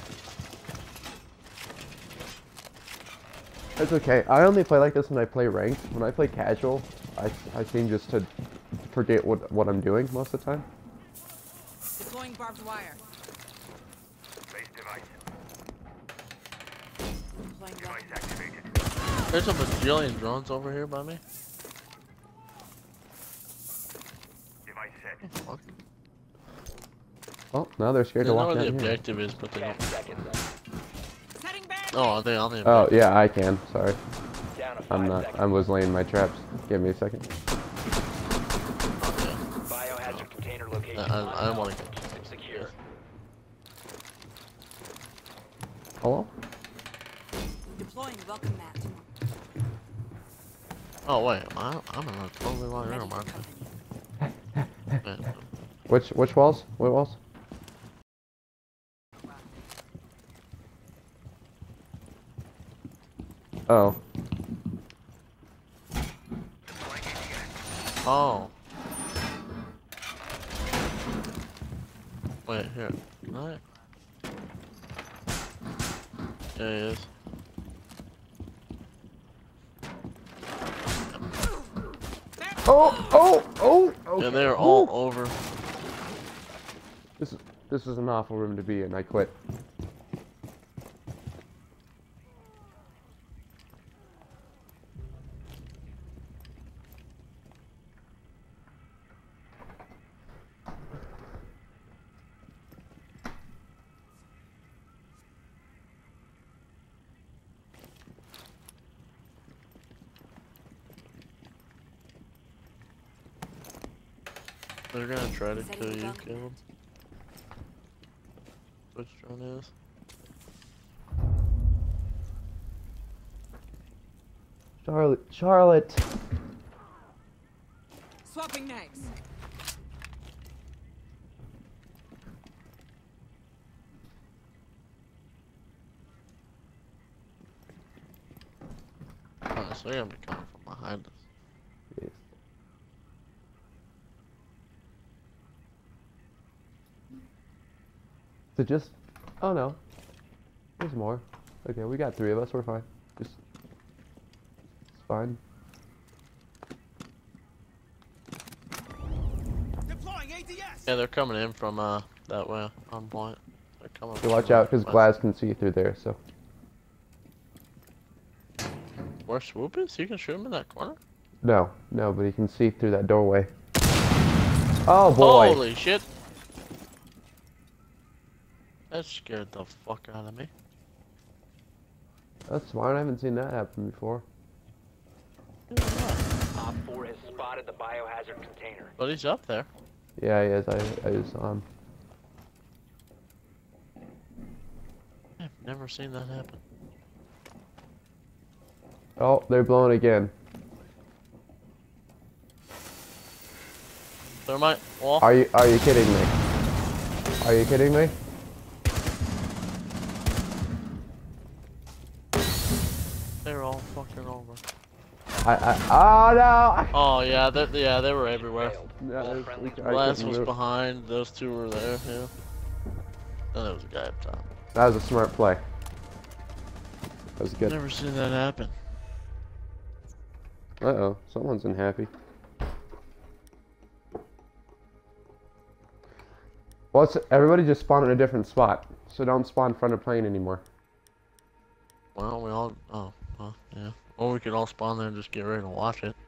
Speaker 1: It's okay. I only play like this when I play ranked. When I play casual, I, I seem just to forget what, what I'm doing most of the time.
Speaker 6: Deploying barbed wire.
Speaker 5: Base device.
Speaker 6: Deploying
Speaker 5: Device
Speaker 6: weapon.
Speaker 5: activated.
Speaker 2: There's a bajillion drones over here by me.
Speaker 5: Device set.
Speaker 2: Fuck.
Speaker 1: Oh, now they're
Speaker 2: They
Speaker 1: scared to
Speaker 2: know
Speaker 1: walk
Speaker 2: where the
Speaker 1: down here.
Speaker 2: objective is, but they
Speaker 3: ten
Speaker 2: don't.
Speaker 3: seconds.
Speaker 6: Setting back.
Speaker 2: Oh, are they on the
Speaker 1: Oh,
Speaker 2: objective?
Speaker 1: yeah, I can. Sorry.
Speaker 3: Down to five
Speaker 1: I'm not.
Speaker 3: seconds.
Speaker 1: I was laying my traps. Give me a second.
Speaker 3: Biohazard container location.
Speaker 2: I- I- I wanna-
Speaker 3: Keep it secure.
Speaker 1: Hello?
Speaker 6: Deploying welcome mat.
Speaker 2: Oh wait, I, I'm in a totally wrong
Speaker 6: Ready
Speaker 2: room,
Speaker 6: for
Speaker 2: aren't
Speaker 6: company.
Speaker 2: I? Man,
Speaker 1: Which which walls? What walls? Oh.
Speaker 2: Oh. Wait, here. What? There he is.
Speaker 1: Oh, oh, oh, okay.
Speaker 2: Yeah, they're all
Speaker 1: Woo.
Speaker 2: over.
Speaker 1: This is this is an awful room to be in. I quit.
Speaker 2: They're gonna try to
Speaker 6: Setting
Speaker 2: kill
Speaker 6: the
Speaker 2: you,
Speaker 6: welcome
Speaker 2: Caleb. Which drone is?
Speaker 1: Charlotte, Charlotte.
Speaker 6: Swapping mags.
Speaker 2: Oh, so they're gonna be coming from behind us.
Speaker 1: Yes. So just, oh no, there's more. Okay, we got three of us. We're fine. Just, it's fine.
Speaker 4: Deploying A D S.
Speaker 2: Yeah, they're coming in from uh that way on point. They're coming.
Speaker 1: So
Speaker 2: from
Speaker 1: watch
Speaker 2: the
Speaker 1: out, because
Speaker 2: west.
Speaker 1: Glass can see through there. So
Speaker 2: Where Swoop is? You can shoot him in that corner?
Speaker 1: no, no, but he can see through that doorway. Oh boy.
Speaker 2: Holy shit! That scared the fuck out of me.
Speaker 1: That's smart. I haven't seen that happen before.
Speaker 3: Op four has spotted the biohazard container.
Speaker 2: But he's up there.
Speaker 1: Yeah, he is. I, I just saw him.
Speaker 2: I've never seen that happen.
Speaker 1: Oh, they're blowing again.
Speaker 2: Thermite wall.
Speaker 1: Are you Are you kidding me? Are you kidding me?
Speaker 2: They're all fucking over.
Speaker 1: I I oh no!
Speaker 2: Oh yeah, they yeah they were everywhere.
Speaker 3: Failed.
Speaker 1: Yeah,
Speaker 3: All
Speaker 1: there's-
Speaker 3: friendlies
Speaker 1: I
Speaker 3: were
Speaker 2: Glass
Speaker 1: couldn't
Speaker 2: was
Speaker 1: move.
Speaker 2: behind. Those two were there. Yeah. And there was a guy up top.
Speaker 1: That was a smart play. That was good.
Speaker 2: Never seen that happen.
Speaker 1: Uh oh, someone's unhappy. Well, it's, everybody just spawn in a different spot, so don't spawn in front of plane anymore.
Speaker 2: Well, we all. Oh, well, yeah. Or we could all spawn there and just get ready to watch it.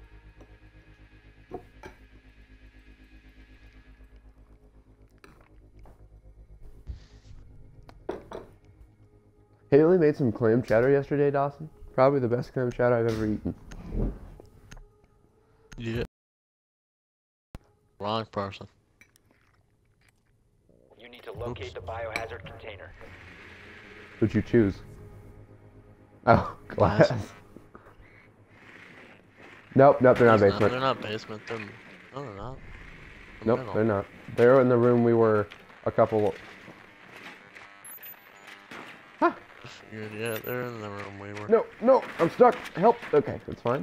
Speaker 1: Haley made some clam chowder yesterday, Dawson. Probably the best clam chowder I've ever eaten.
Speaker 2: Yeah. Wrong person.
Speaker 3: You need to locate
Speaker 2: Oops.
Speaker 3: the biohazard container.
Speaker 1: Who'd you choose? Oh, Glass.
Speaker 2: Glass.
Speaker 1: Nope, nope, they're not
Speaker 2: He's not-
Speaker 1: basement.
Speaker 2: they're not basement. They're. No, they're not. The
Speaker 1: Nope,
Speaker 2: middle.
Speaker 1: they're not. They're in the room we were a couple. Huh.
Speaker 2: Figured, yeah, they're in the room we were.
Speaker 1: No, no, I'm stuck. Help. Okay, that's fine.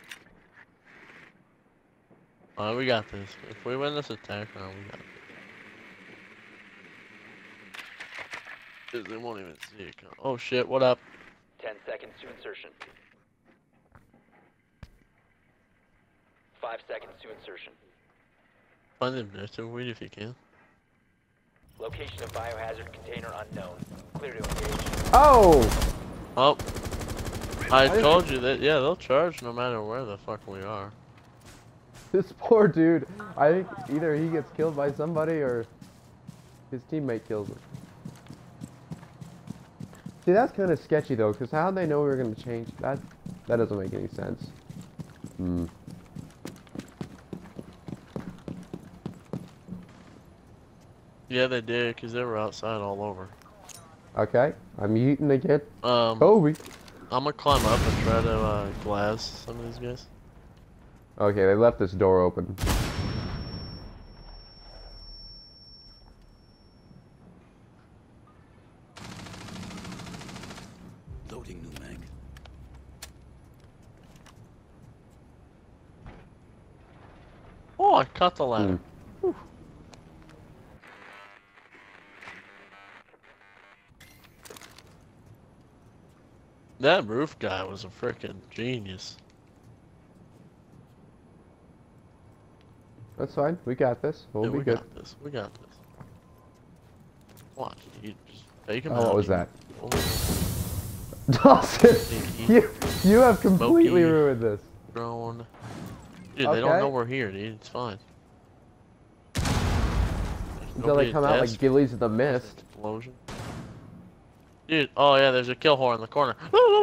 Speaker 2: Alright, we got this. If we win this attack round, we got this. 'Cause they won't even see it come. Oh shit, what up?
Speaker 3: Ten seconds to insertion. Five seconds to insertion.
Speaker 2: Find the objective weed if you can.
Speaker 3: Location of biohazard container unknown. Clear to engage.
Speaker 1: Oh!
Speaker 2: Oh! I
Speaker 1: didn't-
Speaker 2: told you that, yeah, they'll charge no matter where the fuck we are.
Speaker 1: This poor dude. I think either he gets killed by somebody or his teammate kills him. See, that's kind of sketchy though, because how'd they know we were going to change? That that doesn't make any sense. Hmm.
Speaker 2: Yeah, they did, because they were outside all over.
Speaker 1: Okay, I'm eating again.
Speaker 2: Um,
Speaker 1: Kobe.
Speaker 2: I'm gonna climb up and try to uh, glass some of these guys.
Speaker 1: Okay, they left this door open.
Speaker 4: Loading new mag.
Speaker 2: Oh, I cut the ladder.
Speaker 1: Hmm.
Speaker 2: That roof guy was a freaking genius.
Speaker 1: That's fine. We got this. We'll
Speaker 2: Yeah,
Speaker 1: be
Speaker 2: we
Speaker 1: good.
Speaker 2: got this. We got this. Watch, you just take him
Speaker 1: Oh,
Speaker 2: out.
Speaker 1: what was
Speaker 2: you-
Speaker 1: that?
Speaker 2: what was
Speaker 1: Dawson,
Speaker 2: Sneaky.
Speaker 1: you you have completely
Speaker 2: Smoky.
Speaker 1: ruined this.
Speaker 2: it? Drone. Dude, they don't
Speaker 1: Okay.
Speaker 2: know we're here, dude. It's fine. There's
Speaker 1: Until they
Speaker 2: nobody
Speaker 1: come
Speaker 2: at
Speaker 1: out like
Speaker 2: desk.
Speaker 1: gillies in the mist.
Speaker 2: Explosion. Dude, oh yeah, there's a kill whore in the corner.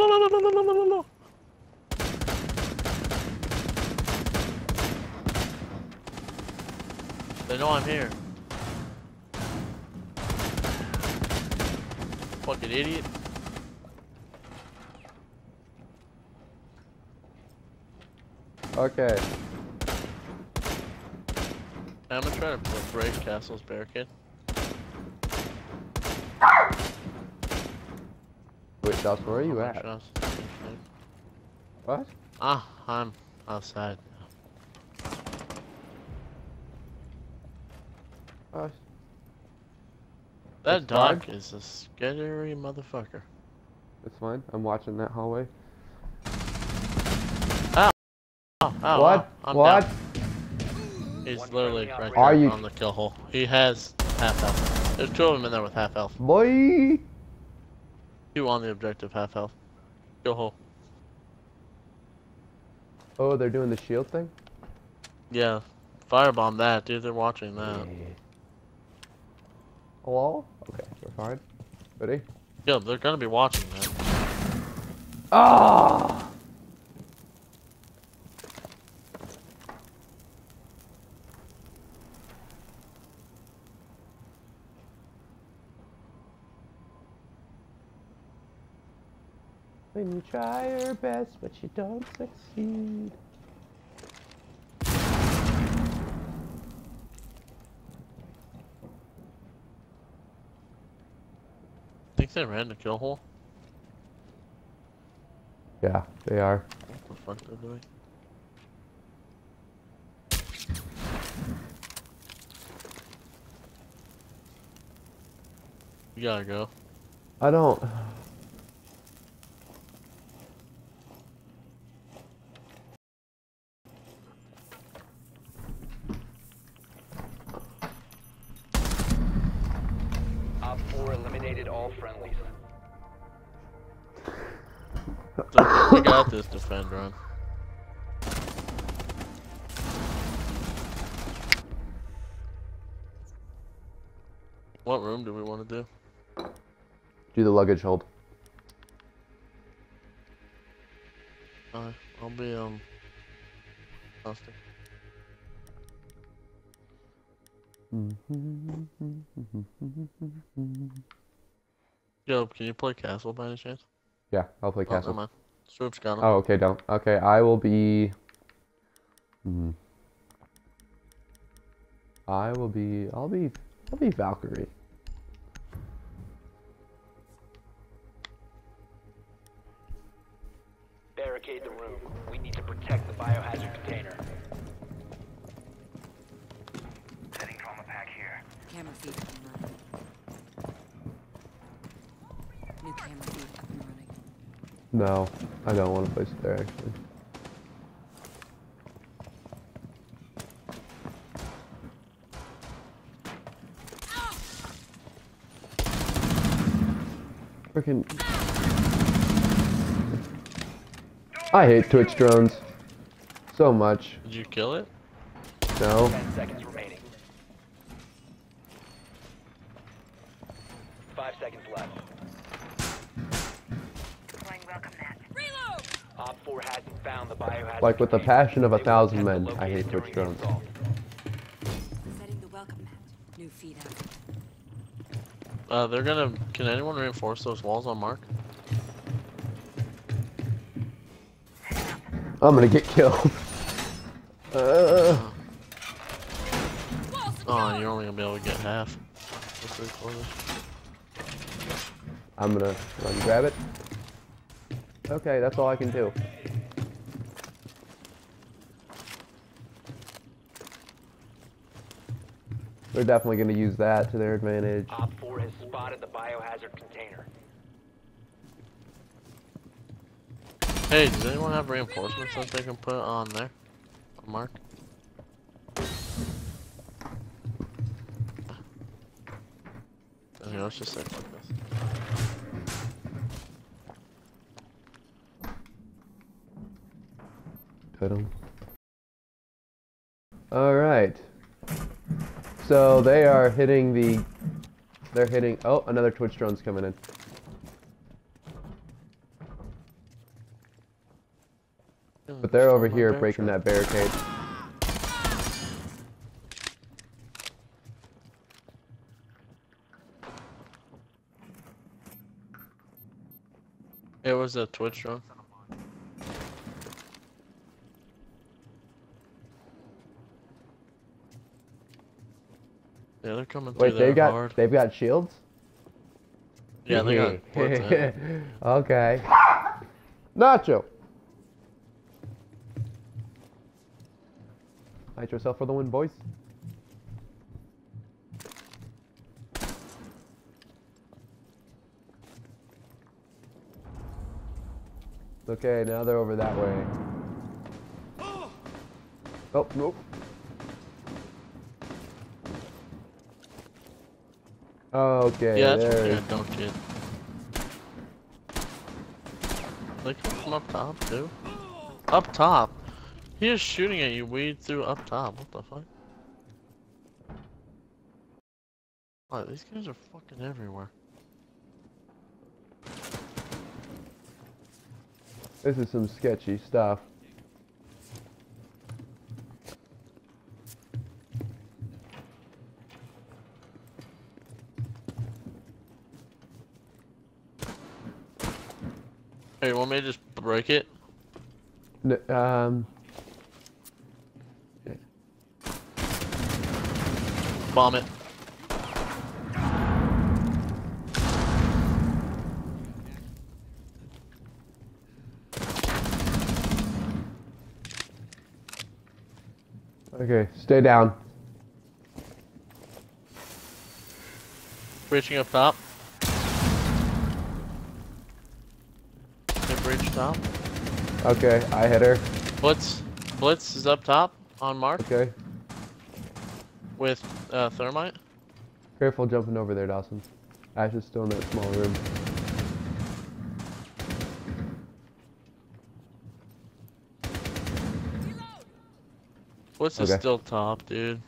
Speaker 2: They know I'm here. Fucking idiot.
Speaker 1: Okay.
Speaker 2: I'm gonna try to break Castle's barricade.
Speaker 1: Wait, Dawson, where are you
Speaker 2: Oh,
Speaker 1: at?
Speaker 2: shots.
Speaker 1: What?
Speaker 2: Ah, I'm outside.
Speaker 1: Oh,
Speaker 2: That
Speaker 1: It's
Speaker 2: dog
Speaker 1: fine.
Speaker 2: is a scary motherfucker.
Speaker 1: it's fine. I'm watching that hallway.
Speaker 2: Oh, oh,
Speaker 1: What?
Speaker 2: oh, I'm
Speaker 1: What?
Speaker 2: down. He's
Speaker 3: One
Speaker 2: literally
Speaker 3: friendly
Speaker 2: right
Speaker 1: Are
Speaker 2: there
Speaker 1: you-
Speaker 2: on the kill hole. He has half health. There's two of them in there with half health.
Speaker 1: Boy!
Speaker 2: Two on the objective, half health. Kill hole.
Speaker 1: Oh, they're doing the shield thing?
Speaker 2: Yeah. Firebomb that, dude. They're watching that.
Speaker 1: Hello? Okay, we're fine. Ready?
Speaker 2: Yeah, they're gonna be watching that.
Speaker 1: Ah! When you try your best, but you don't succeed.
Speaker 2: Think they ran the kill hole?
Speaker 1: Yeah, they are.
Speaker 2: What the fuck they're doing? You gotta go.
Speaker 1: I don't.
Speaker 3: Op four eliminated all friendlies.
Speaker 2: So, we got this, defend run. What room do we want to do?
Speaker 1: Do the luggage hold.
Speaker 2: Uh, I'll be, um... Austin. Yo, can you play Castle by any chance?
Speaker 1: Yeah, I'll play
Speaker 2: Oh, never
Speaker 1: castle.
Speaker 2: mind. Swoop's got him.
Speaker 1: Oh, okay, don't. Okay, I will be. Hmm. I will be. I'll be. I'll be Valkyrie.
Speaker 3: Barricade the room. We need to protect the biohazard container.
Speaker 5: Setting trauma pack here.
Speaker 6: Camera feed up and running. New camera feed up and running.
Speaker 1: No, I don't want to place it there actually. Freaking. I hate Twitch drones so much.
Speaker 2: Did you kill it?
Speaker 1: No.
Speaker 3: Ten seconds remaining. Five seconds left.
Speaker 6: Reload!
Speaker 3: Op four hasn't found the biohazard
Speaker 1: Like with the
Speaker 3: container.
Speaker 1: passion of a
Speaker 3: They will
Speaker 1: thousand
Speaker 3: attempt
Speaker 1: men,
Speaker 3: to
Speaker 1: I
Speaker 3: locate
Speaker 1: hate
Speaker 3: it
Speaker 1: Twitch
Speaker 3: during the
Speaker 1: drones.
Speaker 3: assault.
Speaker 6: Setting the welcome mat. New feed out.
Speaker 2: Uh, they're gonna. Can anyone reinforce those walls on Mark?
Speaker 1: I'm gonna get killed. Uh,
Speaker 2: Oh, you're only gonna be able to get half. Or three quarters.
Speaker 1: I'm gonna run grab it. Okay, that's all I can do. They're definitely gonna use that to their advantage.
Speaker 3: Op four has spotted the biohazard container.
Speaker 2: Hey, does anyone have reinforcements that they can put on there? On Mark? Okay, let's just say fuck this.
Speaker 1: Cut 'em. All right. So they are hitting the. They're hitting. Oh, another Twitch drone's coming in. But they're over here breaking that barricade.
Speaker 2: It was a Twitch drone. Yeah, they're coming through
Speaker 1: Wait,
Speaker 2: there
Speaker 1: they've got
Speaker 2: hard.
Speaker 1: they've got shields?
Speaker 2: Yeah, they got bullets in it.
Speaker 1: Okay. Nacho. Light yourself for the win, boys. Okay, now they're over that way. Oh, nope. Okay,
Speaker 2: Yeah, that's what
Speaker 1: there.
Speaker 2: yeah, don't kid. They come from up top too. Up top? He is shooting at you, weed through up top. What the fuck? Oh, these guys are fucking everywhere.
Speaker 1: This is some sketchy stuff.
Speaker 2: Hey, you want me to just break it?
Speaker 1: N um.
Speaker 2: Bomb it.
Speaker 1: Okay, stay down.
Speaker 2: Breaching up top. They breach top.
Speaker 1: Okay, I hit her.
Speaker 2: Blitz. Blitz is up top on Mark
Speaker 1: Okay.
Speaker 2: with uh, thermite.
Speaker 1: Careful jumping over there, Dawson. Ash is still in that small room.
Speaker 2: Blitz is
Speaker 1: Okay.
Speaker 2: still top, dude.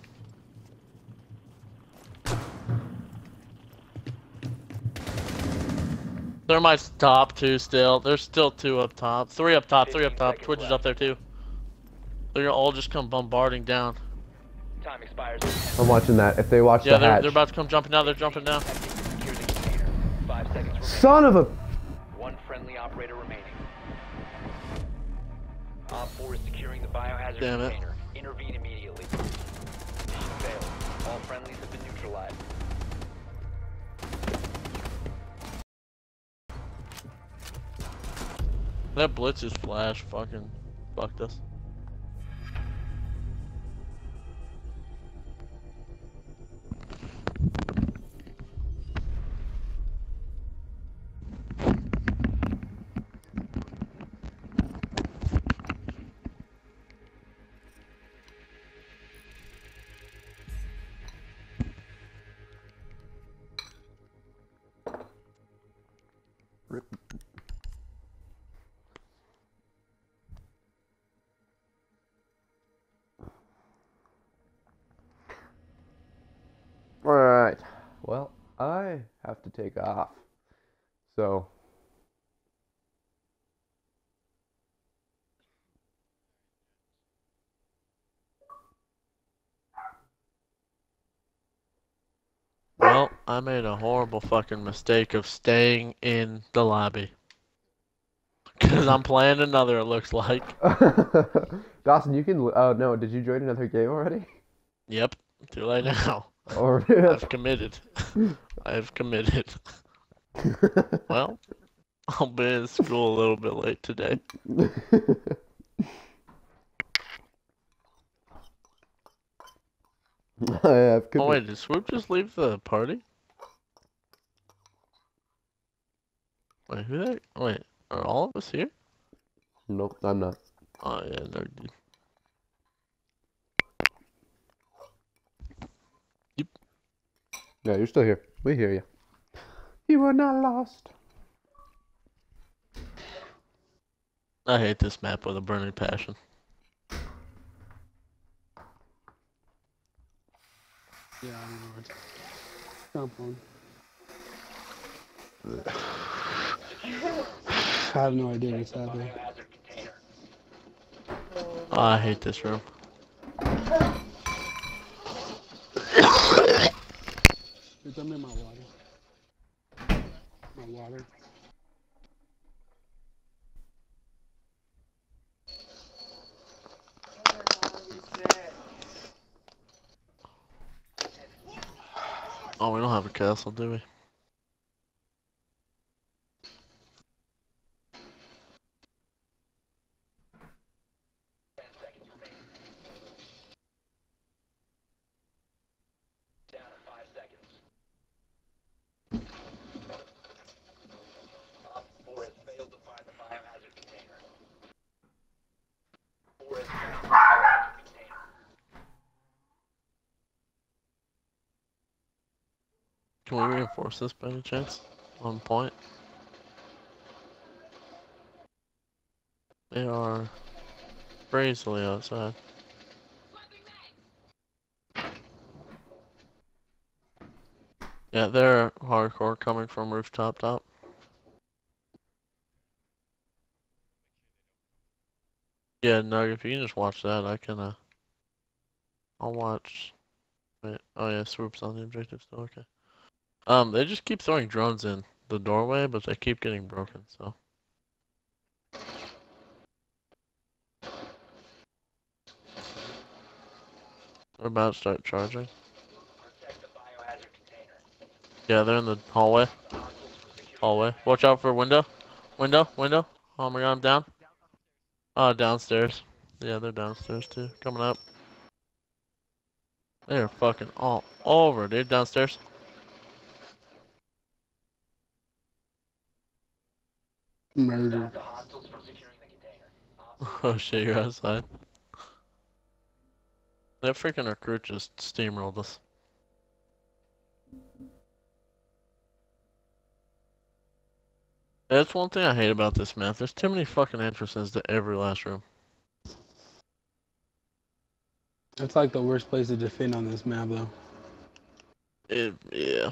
Speaker 2: Thermite's top too still. There's still two up top. Three up top, three up top. Twitch is up there too. They're gonna all just come bombarding down.
Speaker 3: Time expires in ten
Speaker 1: I'm watching that. If they watch
Speaker 2: Yeah,
Speaker 1: the
Speaker 2: they're,
Speaker 1: hatch.
Speaker 2: they're about to come jumping down. They're jumping down.
Speaker 3: seconds to secure the container. Five seconds remaining.
Speaker 1: Son of a.
Speaker 3: One friendly operator remaining. Op four is securing the biohazard
Speaker 2: Damn it.
Speaker 3: container. Intervene immediately. Mission failed. All friendlies have been neutralized.
Speaker 2: That Blitz's flash fucking fucked us.
Speaker 1: Rip. Alright. Well, I have to take off. So.
Speaker 2: Well, I made a horrible fucking mistake of staying in the lobby. Cause I'm playing another, it looks like.
Speaker 1: Dawson, you can. Oh no, did you join another game already?
Speaker 2: Yep, too late now.
Speaker 1: Or
Speaker 2: I've committed. I've committed. Well, I'll be in school a little bit late today.
Speaker 1: I have
Speaker 2: Oh
Speaker 1: committed.
Speaker 2: wait, did Swoop just leave the party? Wait, who that? Wait, are all of us here?
Speaker 1: Nope, I'm not.
Speaker 2: Oh yeah, no, dude.
Speaker 1: No, you're still here. We hear you. You are not lost.
Speaker 2: I hate this map with a burning passion.
Speaker 7: Yeah, I don't know where it's jump on. I have no idea what's happening.
Speaker 2: Oh, I hate this room.
Speaker 7: Dude, throw me my water. My water.
Speaker 2: Oh, we don't have a castle, do we? Can we reinforce this by any chance? On point? They are crazily outside. Yeah, they're hardcore coming from rooftop top. Yeah, Nug, if you can just watch that, I can, uh... I'll watch... Wait, oh yeah, Swoop's on the objective still, okay. Um, they just keep throwing drones in the doorway, but they keep getting broken, so... They're about to start charging. Yeah, they're in the hallway. Hallway. Watch out for window. Window, window. Oh my god, I'm down. Oh, downstairs. Yeah, they're downstairs too. Coming up. They're fucking all over, dude. Downstairs.
Speaker 7: Murder.
Speaker 2: Oh shit, you're outside. That freaking recruit just steamrolled us. That's one thing I hate about this map. There's too many fucking entrances to every last room.
Speaker 7: That's like the worst place to defend on this map, though.
Speaker 2: It, yeah.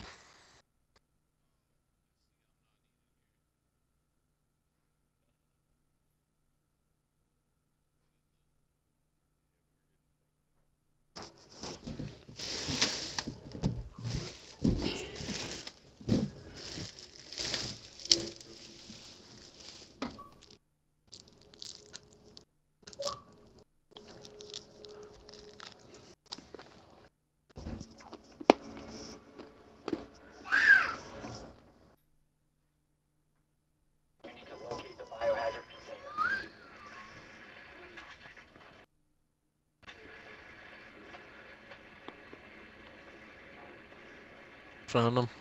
Speaker 2: Found them.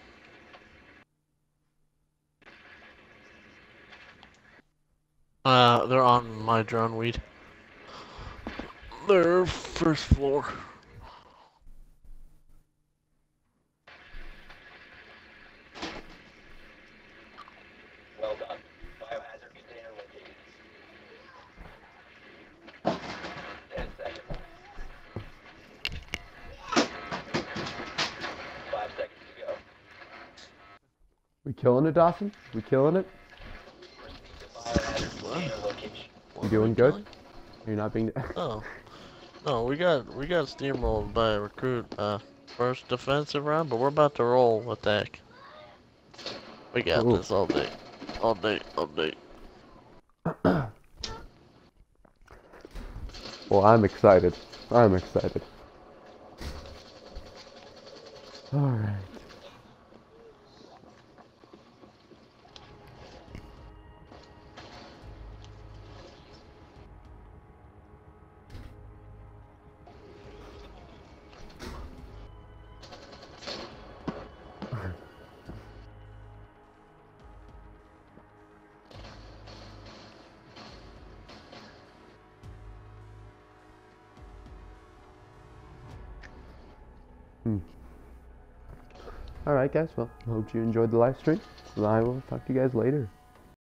Speaker 2: Uh, they're on my drone weed. They're first floor.
Speaker 3: Well done. Biohazard container located. Ten seconds. Five seconds to go.
Speaker 1: We killing it, Dawson? We killing it?
Speaker 3: Biohazard container location.
Speaker 1: You doing good? You're not being.
Speaker 2: Oh. No, we got we got steamrolled by a recruit. Uh first defensive round, but we're about to roll attack. We got
Speaker 1: Ooh.
Speaker 2: this all day. All day, all day.
Speaker 1: Well, I'm excited. I'm excited. Alright. Hmm. Alright guys, well, hope you enjoyed the live stream. I will talk to you guys later.